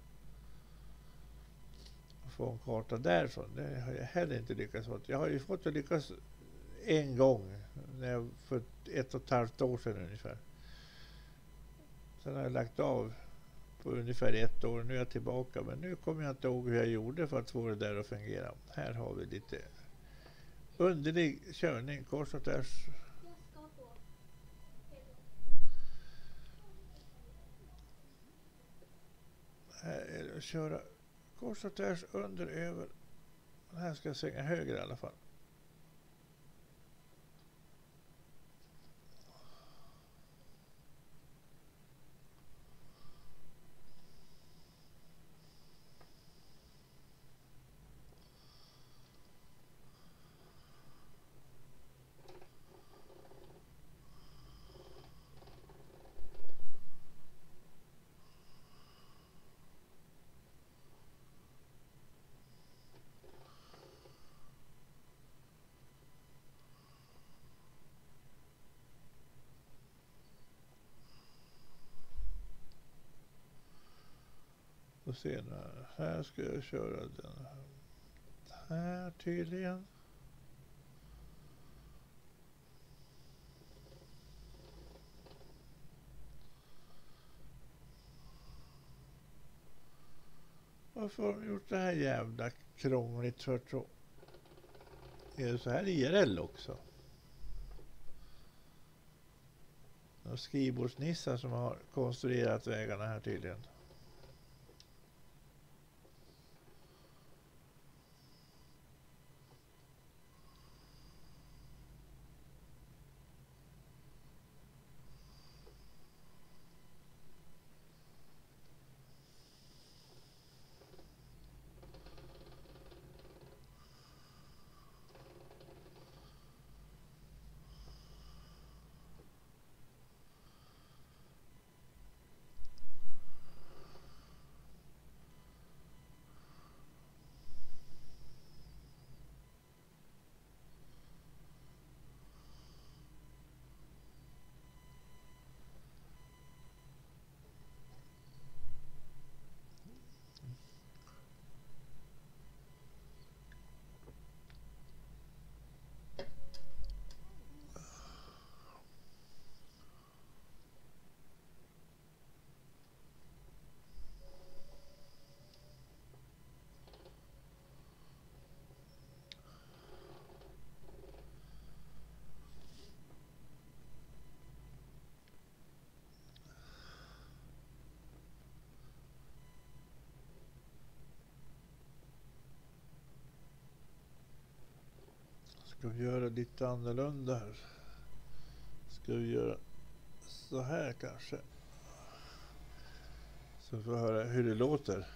Få en karta därifrån. Det har jag heller inte lyckats få. Jag har ju fått att lyckas en gång för 1,5 år sedan ungefär. Sen har jag lagt av på ungefär 1 år. Nu är jag tillbaka, men nu kommer jag inte ihåg hur jag gjorde för att få det där att fungera. Här har vi lite underlig körning kors och tvärs. Här är det att köra kors och tvärs, under, över. Här ska jag svänga höger i alla fall. Och senare, här ska jag köra den här tydligen. Varför har de gjort det här jävla krångligt för tro? Är det så här IRL också? Några skrivbordsnissar som har konstruerat vägarna här tydligen. Ska vi göra lite annorlunda här? Ska vi göra så här kanske? Så vi får höra hur det låter.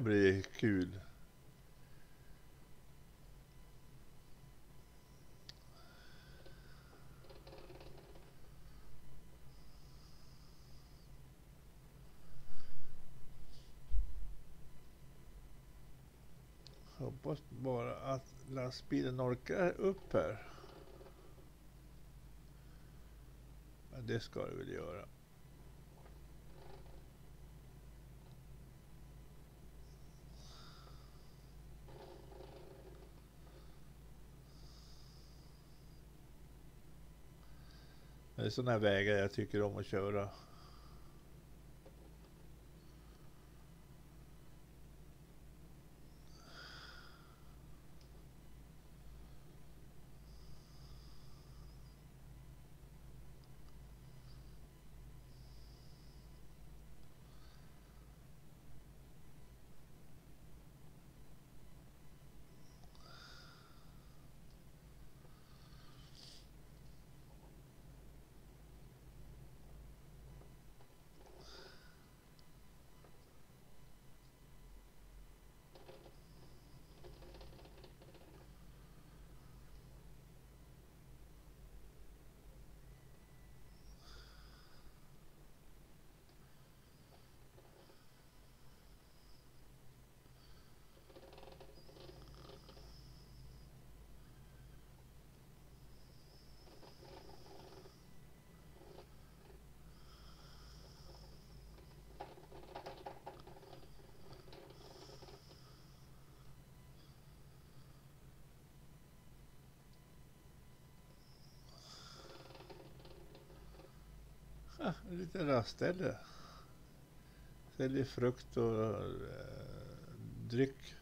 blir kul. Hoppas bara att lastbilen orkar upp här. Ja, det ska det väl göra. Det är sådana här vägar jag tycker om att köra. En liten rastställe. Säljer frukt och dryck.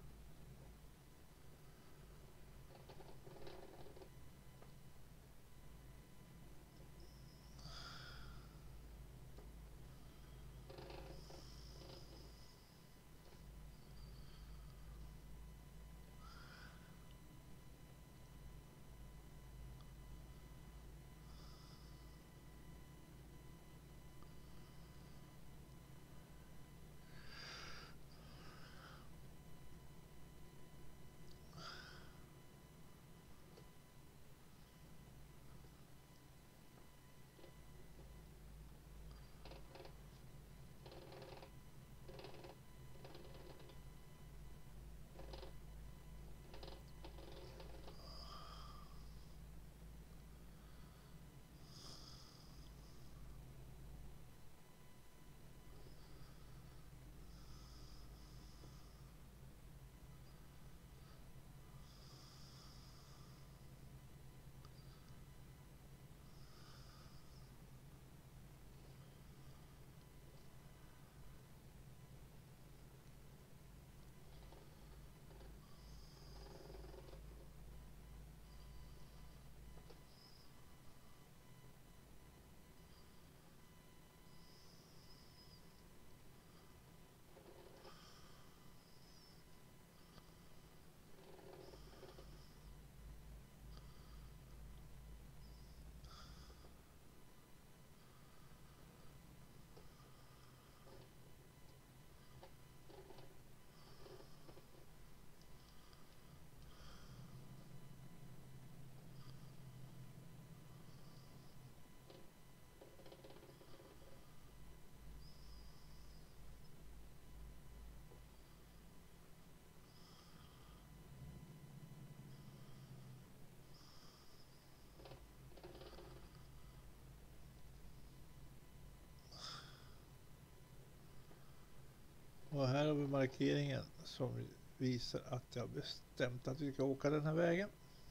Och här har vi markeringen som visar att jag bestämt att vi ska åka den här vägen.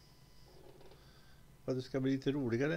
För att det ska bli lite roligare.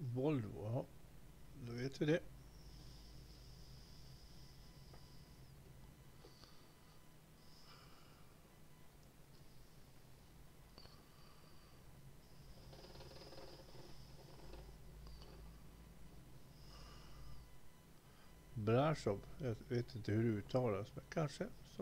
Volvo, ja. Då vet vi det. Brasov, jag vet inte hur det uttalas, men kanske så.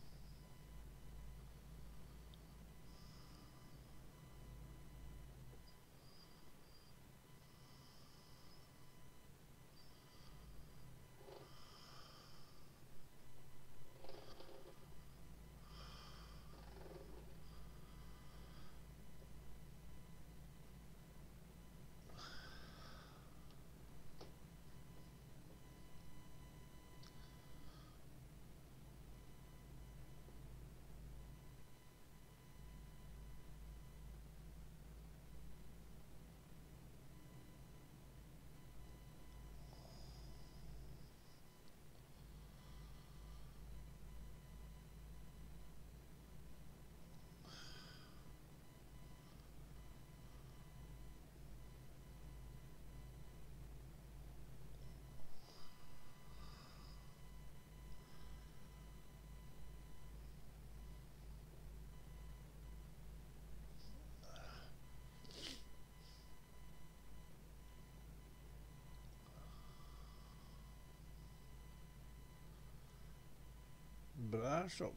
Brasov.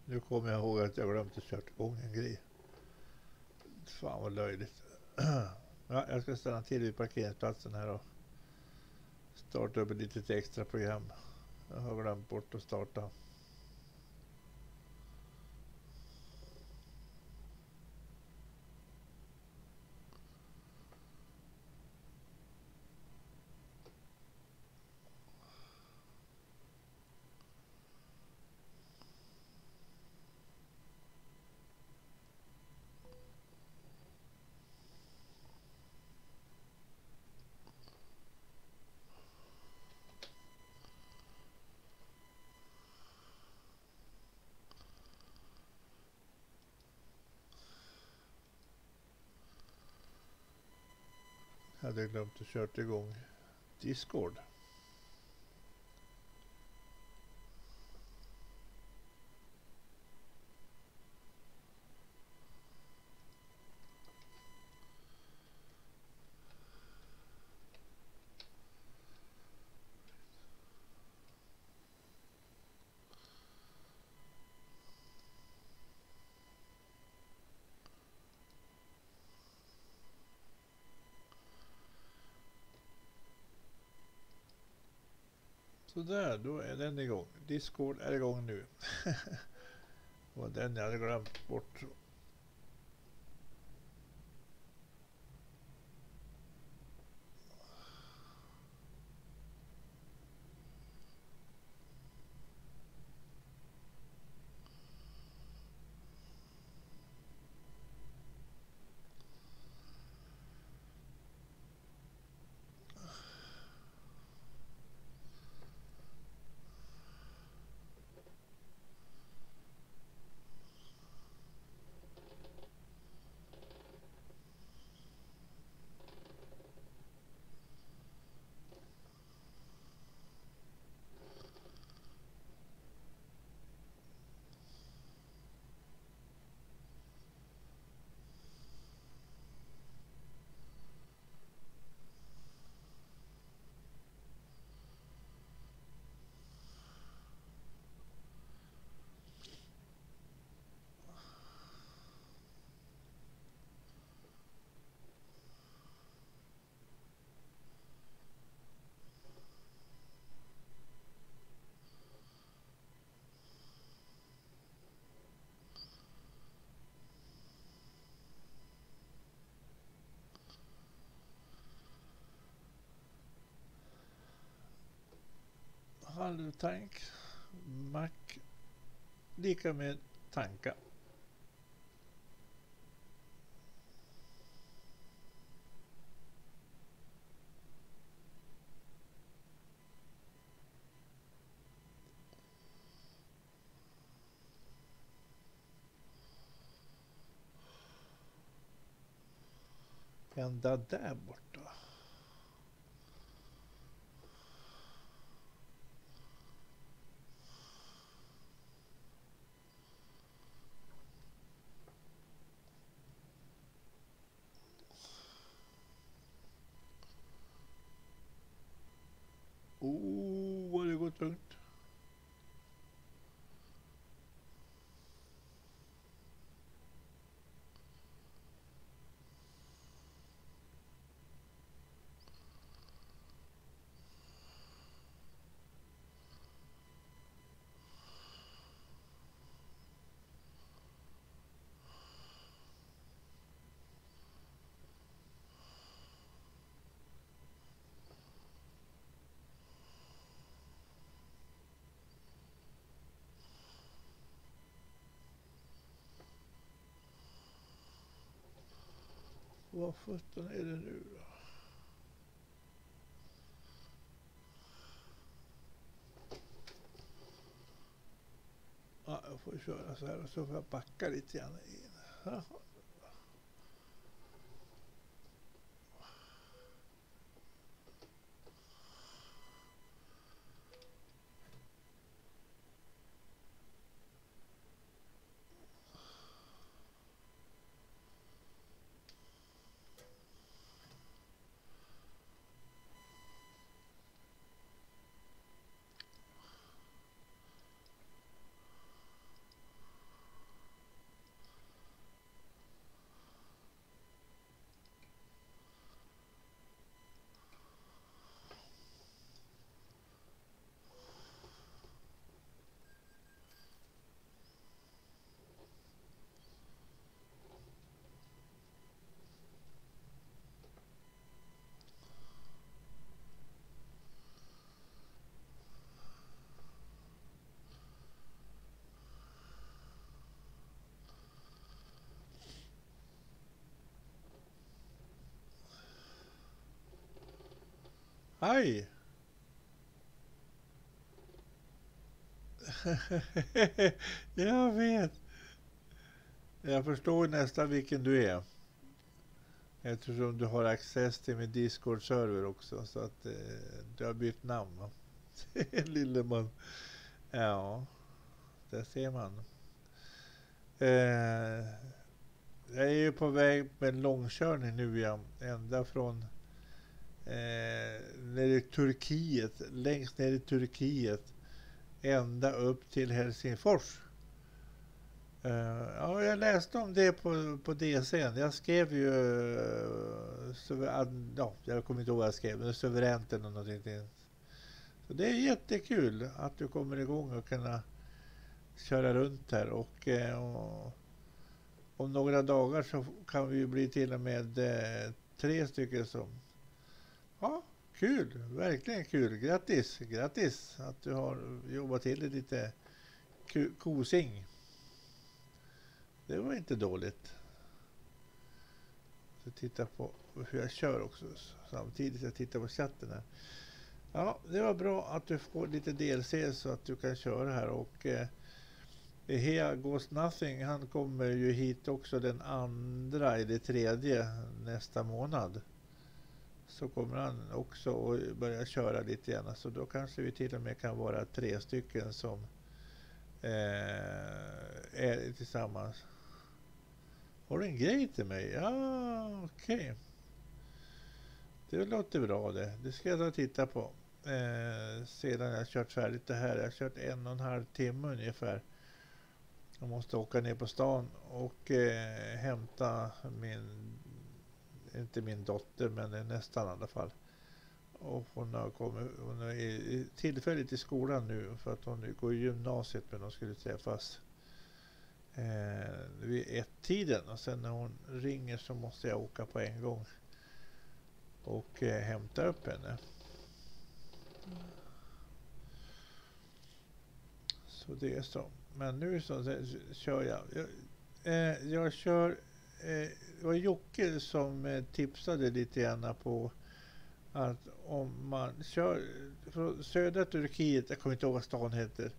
Nu kommer jag ihåg att jag glömt att köra igång en grej. Fan vad löjligt. Ja, jag ska stanna till vid parkeringsplatsen här och starta upp ett litet extra program. Jag har glömt bort att starta. Jag hade glömt att köra igång Discord. Så där, då är den igång. Discord är igång nu. Och den jag hade glömt bort. Halvtank. Mac. Lika med tanka. Ända där borta. Vad det går tungt. Vad sjutton är det nu då? Ja, jag får köra så här och så får jag backa lite grann in. Jaha. Aj! Jag vet. Jag förstår nästan vilken du är. Eftersom du har access till min Discord-server också. Så att du har bytt namn. Va? Lille man. Ja, det ser man. Jag är ju på väg med en långkörning nu igen. Ända från nere i Turkiet. Längst ner i Turkiet. Ända upp till Helsingfors. Ja, jag läste om det på DC:n. Jag skrev ju jag kommer inte ihåg vad jag skrev, men suveränt eller någonting. Så det är jättekul att du kommer igång och kunna köra runt här och om några dagar så kan vi ju bli till och med 3 stycken som ja, kul, verkligen kul. Grattis att du har jobbat till det lite kosing. Det var inte dåligt. Så titta på hur jag kör också samtidigt jag tittar på chatten här. Ja, det var bra att du får lite DLC så att du kan köra här och Here Goes Nothing, han kommer ju hit också den 2 eller 3 nästa månad. Så kommer han också att börja köra lite grann. Så då kanske vi till och med kan vara 3 stycken som är tillsammans. Har du en grej till mig? Ja, okej. Det låter bra det. Det ska jag då titta på. Sedan jag kört färdigt det här. Jag har kört 1,5 timme ungefär. Jag måste åka ner på stan och hämta inte min dotter, men nästan i alla fall. Och hon är tillfälligt i skolan nu för att hon går i gymnasiet, men de skulle träffas vid 1-tiden och sen när hon ringer så måste jag åka på en gång och hämta upp henne. Så det är så. Men nu så kör jag. Jag kör. Det var Jocke som tipsade lite grann på att om man kör från södra Turkiet, jag kommer inte ihåg vad stan heter,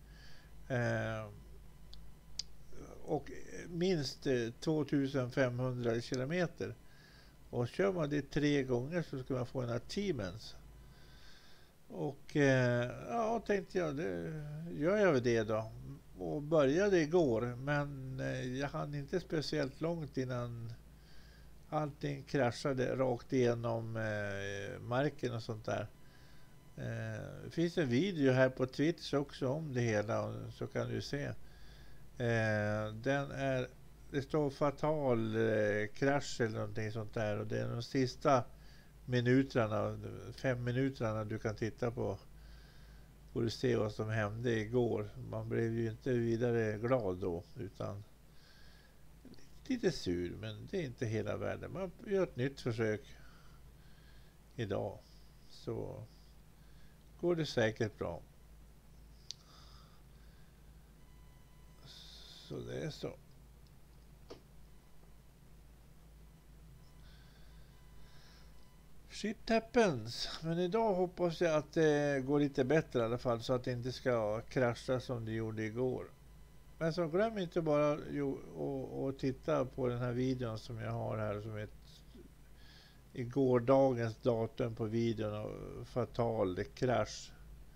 och minst 2500 kilometer och kör man det 3 gånger så ska man få en achievements. Och ja, tänkte jag, det gör jag väl det då. Och började igår, men jag hann inte speciellt långt innan allting kraschade rakt igenom marken och sånt där. Det finns en video här på Twitch också om det hela, så kan du se. Det står fatal krasch eller någonting sånt där, och det är de sista minuterna, 5 minuterna du kan titta på. Och du ser vad som hände igår. Man blev ju inte vidare glad då, utan lite sur, men det är inte hela världen. Man gör ett nytt försök idag, så går det säkert bra. Så det är så. Shit happens. Men idag hoppas jag att det går lite bättre i alla fall, så att det inte ska krascha som det gjorde igår. Men så glöm inte bara att titta på den här videon som jag har här, som är i gårdagens datum på videon, och fatal krasch.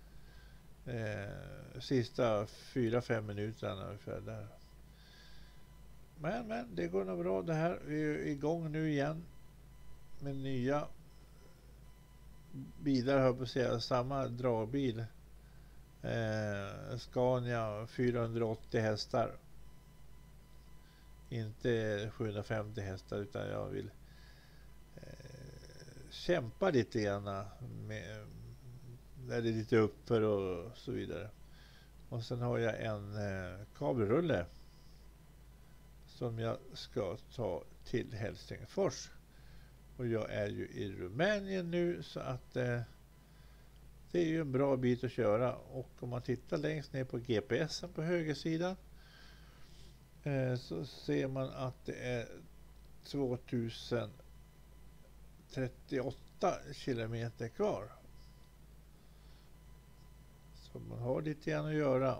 Sista 4-5 minuterna ungefär där. Men det går nog bra det här. Vi är igång nu igen med nya bilar, hör på att säga, samma dragbil. Scania 480 hästar. Inte 750 hästar, utan jag vill kämpa lite grann med, där det är lite uppför och så vidare. Och sen har jag en kabelrulle som jag ska ta till Helsingfors. Och jag är ju i Rumänien nu, så att det är ju en bra bit att köra. Och om man tittar längst ner på GPSen på högersidan så ser man att det är 2038 kilometer kvar. För man har lite grann att göra.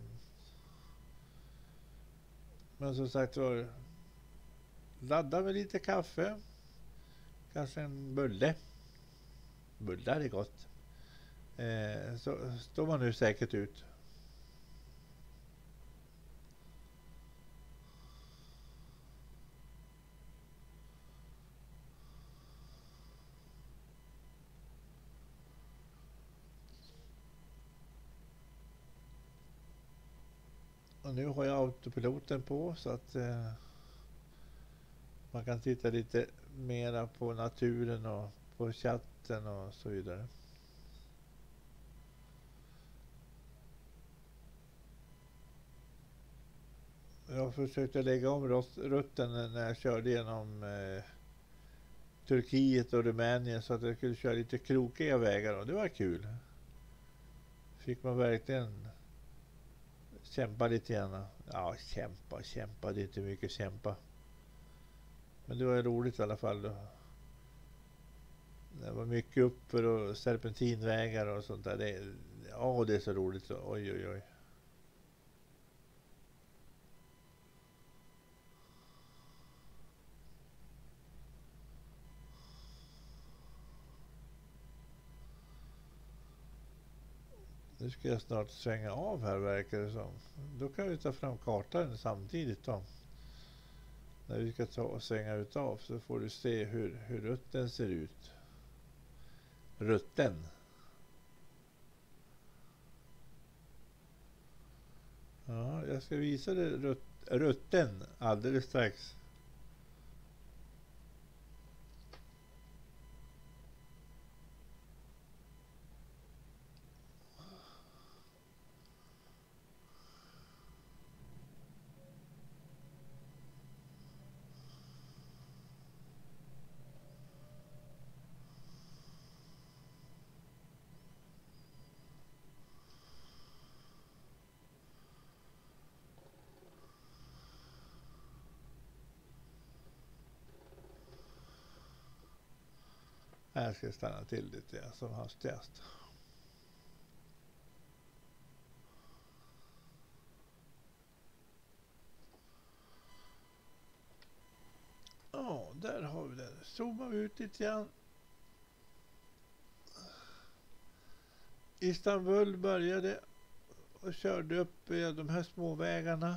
Men som sagt var, ladda med lite kaffe. Kanske en bulle. Bullar är gott. Så står man nu säkert ut. Och nu har jag autopiloten på så att man kan titta lite mera på naturen och på chatten och så vidare. Jag försökte lägga om rutten när jag körde genom Turkiet och Rumänien så att jag skulle köra lite krokiga vägar och det var kul. Fick man verkligen kämpa lite grann. Ja, kämpa. Det är inte mycket kämpa. Men det var roligt i alla fall då. Det var mycket uppför och serpentinvägar och sånt där. Det är så roligt. Oj. Nu ska jag snart svänga av här verkar det som. Då kan vi ta fram kartan samtidigt då. När vi ska ta och svänga utav så får du se hur rutten ser ut. Rutten. Ja, jag ska visa dig rutten alldeles strax. Här ska jag stanna till lite som hastigast. Ja, där har vi den. Zoomar vi ut lite grann. Istanbul började och körde upp de här småvägarna.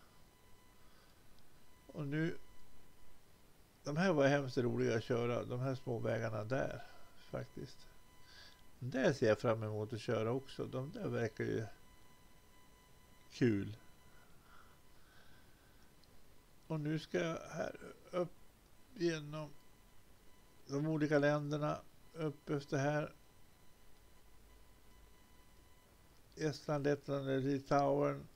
Och nu, de här var hemskt roliga att köra, de här småvägarna där faktiskt. Där ser jag fram emot att köra också, de där verkar ju kul. Och nu ska jag här upp genom de olika länderna, upp efter här. Estland, Lettland, Litauen.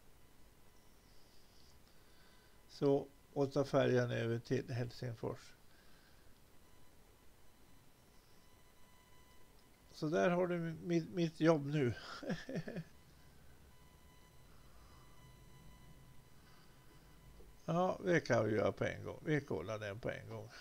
Så, och ta färjan över till Helsingfors. Så där har du mitt jobb nu. Ja, det kan vi göra på en gång. Vi kollar den på en gång.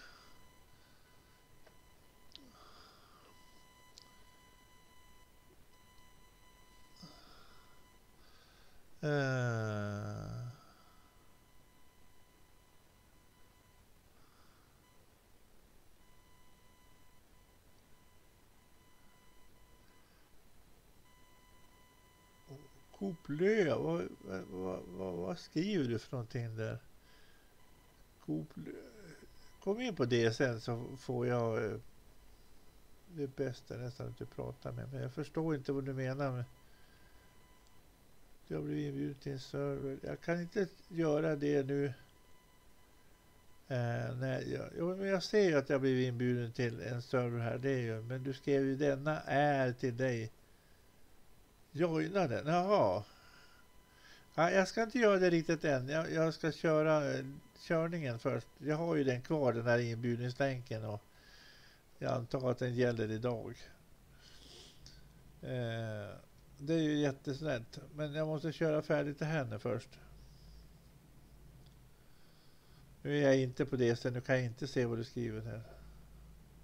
Koplö, vad skriver du för någonting där? Koplö. Kom in på det sen så får jag det bästa nästan att du pratar med. Men jag förstår inte vad du menar med. Jag blir inbjuden till en server. Jag kan inte göra det nu. Nej, men jag ser ju att jag blir inbjuden till en server här. Det är ju, men du skrev ju denna är till dig. Joina den, jaha. Ja, jag ska inte göra det riktigt än. Jag ska köra körningen först. Jag har ju den kvar, den här inbjudningslänken. Och jag antar att den gäller idag. Det är ju jättesnällt. Men jag måste köra färdigt det här nu först. Nu är jag inte på det, så nu kan jag inte se vad du skriver här.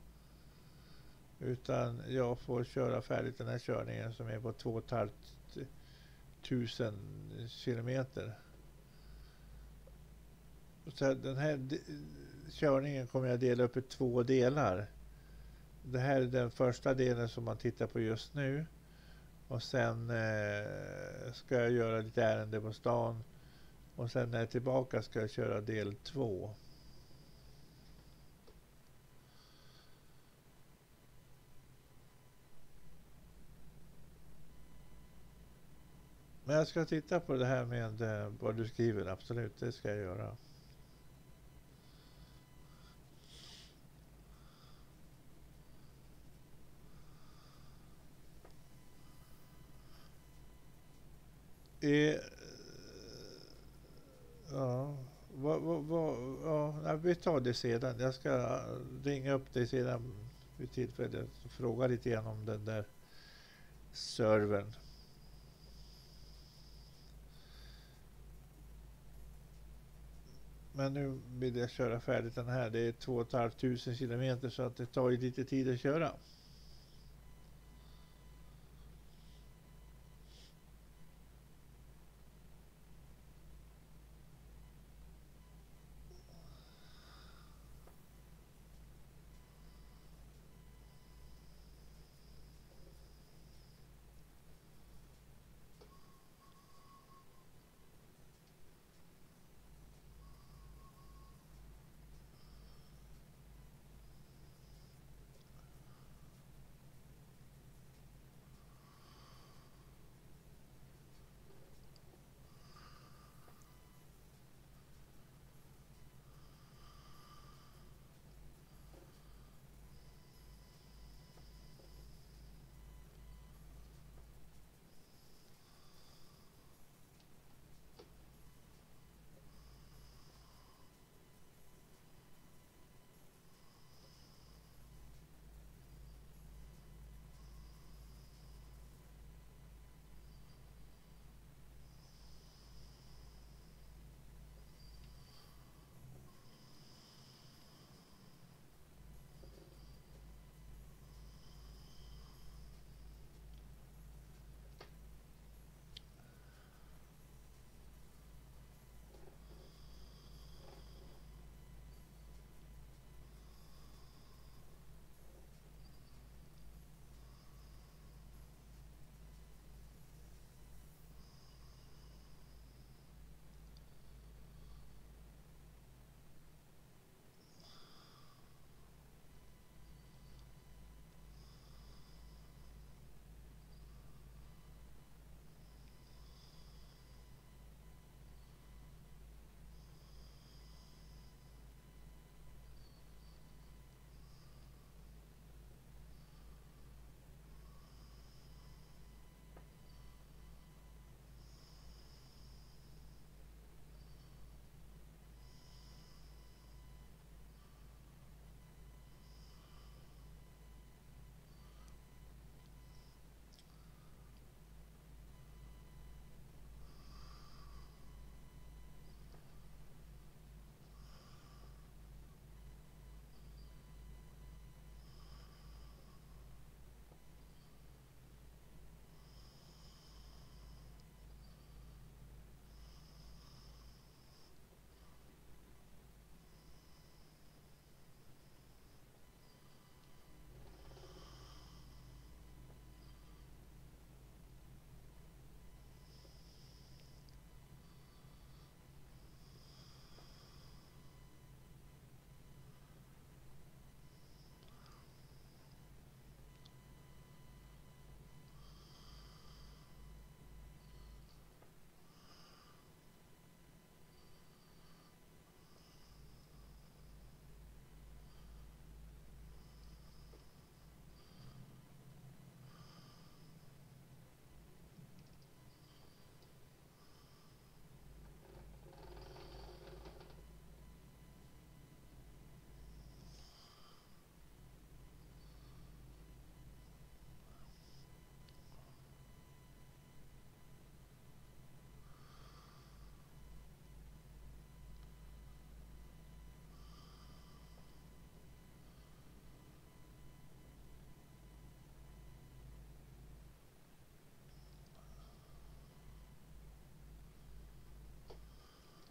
Utan jag får köra färdigt den här körningen som är på 2,5 1000 kilometer. Så den här körningen kommer jag dela upp i 2 delar. Det här är den första delen som man tittar på just nu. Och sen ska jag göra lite ärende på stan. Och sen när jag är tillbaka ska jag köra del 2. Men jag ska titta på det här med vad du skriver. Absolut, det ska jag göra. Ja, vi tar det sedan. Jag ska ringa upp dig sedan vid tillfälle och fråga lite grann om den där servern. Men nu vill jag köra färdigt den här. Det är 2 500 kilometer så att det tar ju lite tid att köra.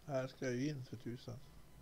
Här ska jag ju in för tusan.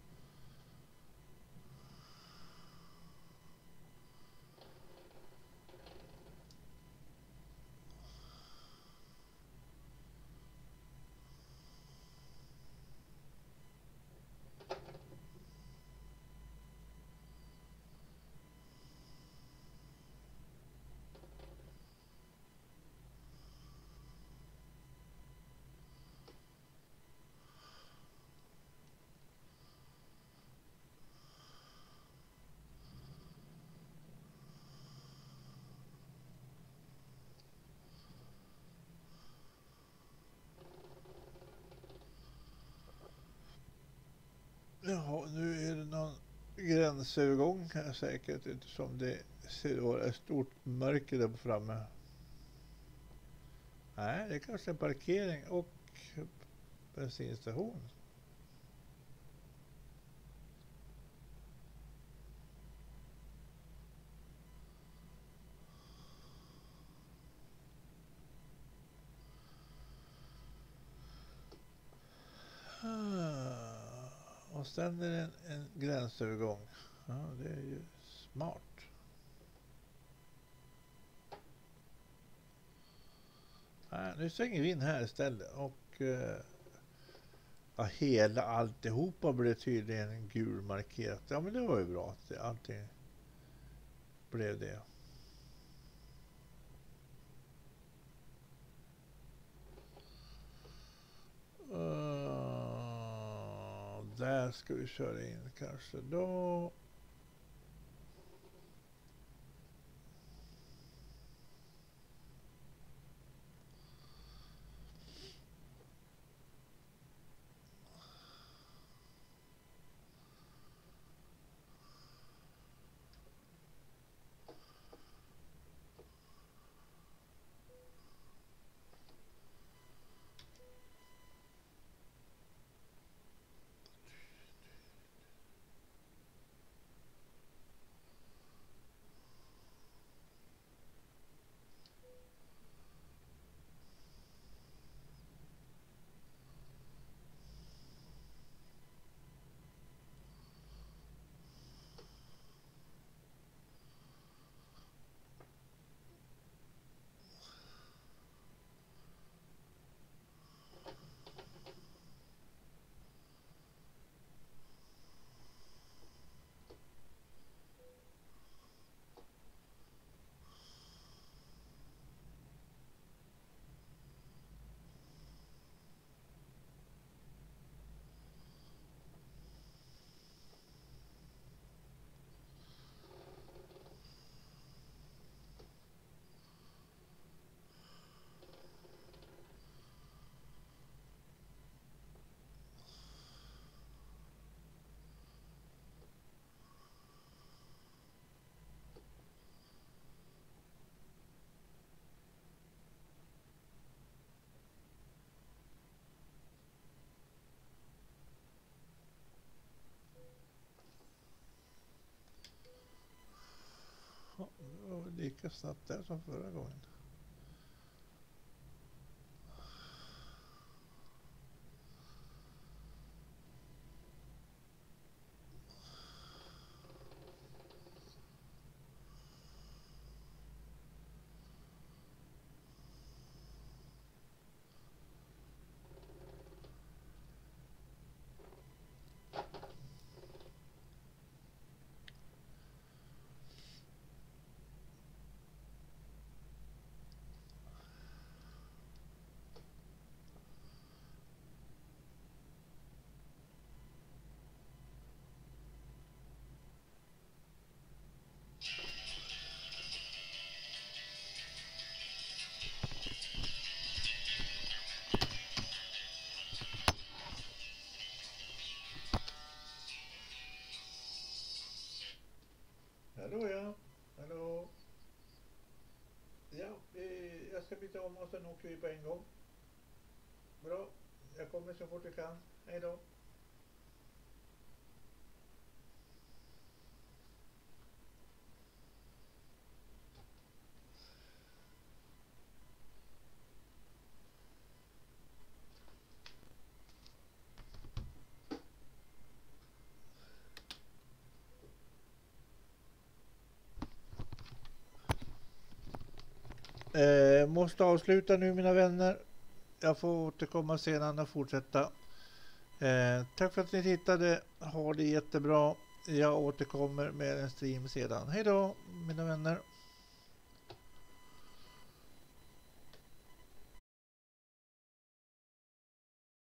Jaha, nu är det någon gränsövergång här säkert, eftersom det ser vara ett stort mörker där på framme. Nej, det är kanske en parkering och bensinstation. Och sen är det en gränsövergång. Ja, det är ju smart. Nu svänger vi in här istället och ja, hela alltihopa blev tydligen gulmarkerat. Ja, men det var ju bra att allting blev det. Där ska vi köra in kanske då. Ja, det var lika snabbt där som förra gången. Hallå ja, hallå. Ja, jag ska byta om och sen åker vi på en gång. Bra, jag kommer så fort jag kan. Hej då. Måste avsluta nu mina vänner. Jag får återkomma sedan och fortsätta. Tack för att ni tittade. Ha det jättebra. Jag återkommer med en stream sedan. Hej då mina vänner.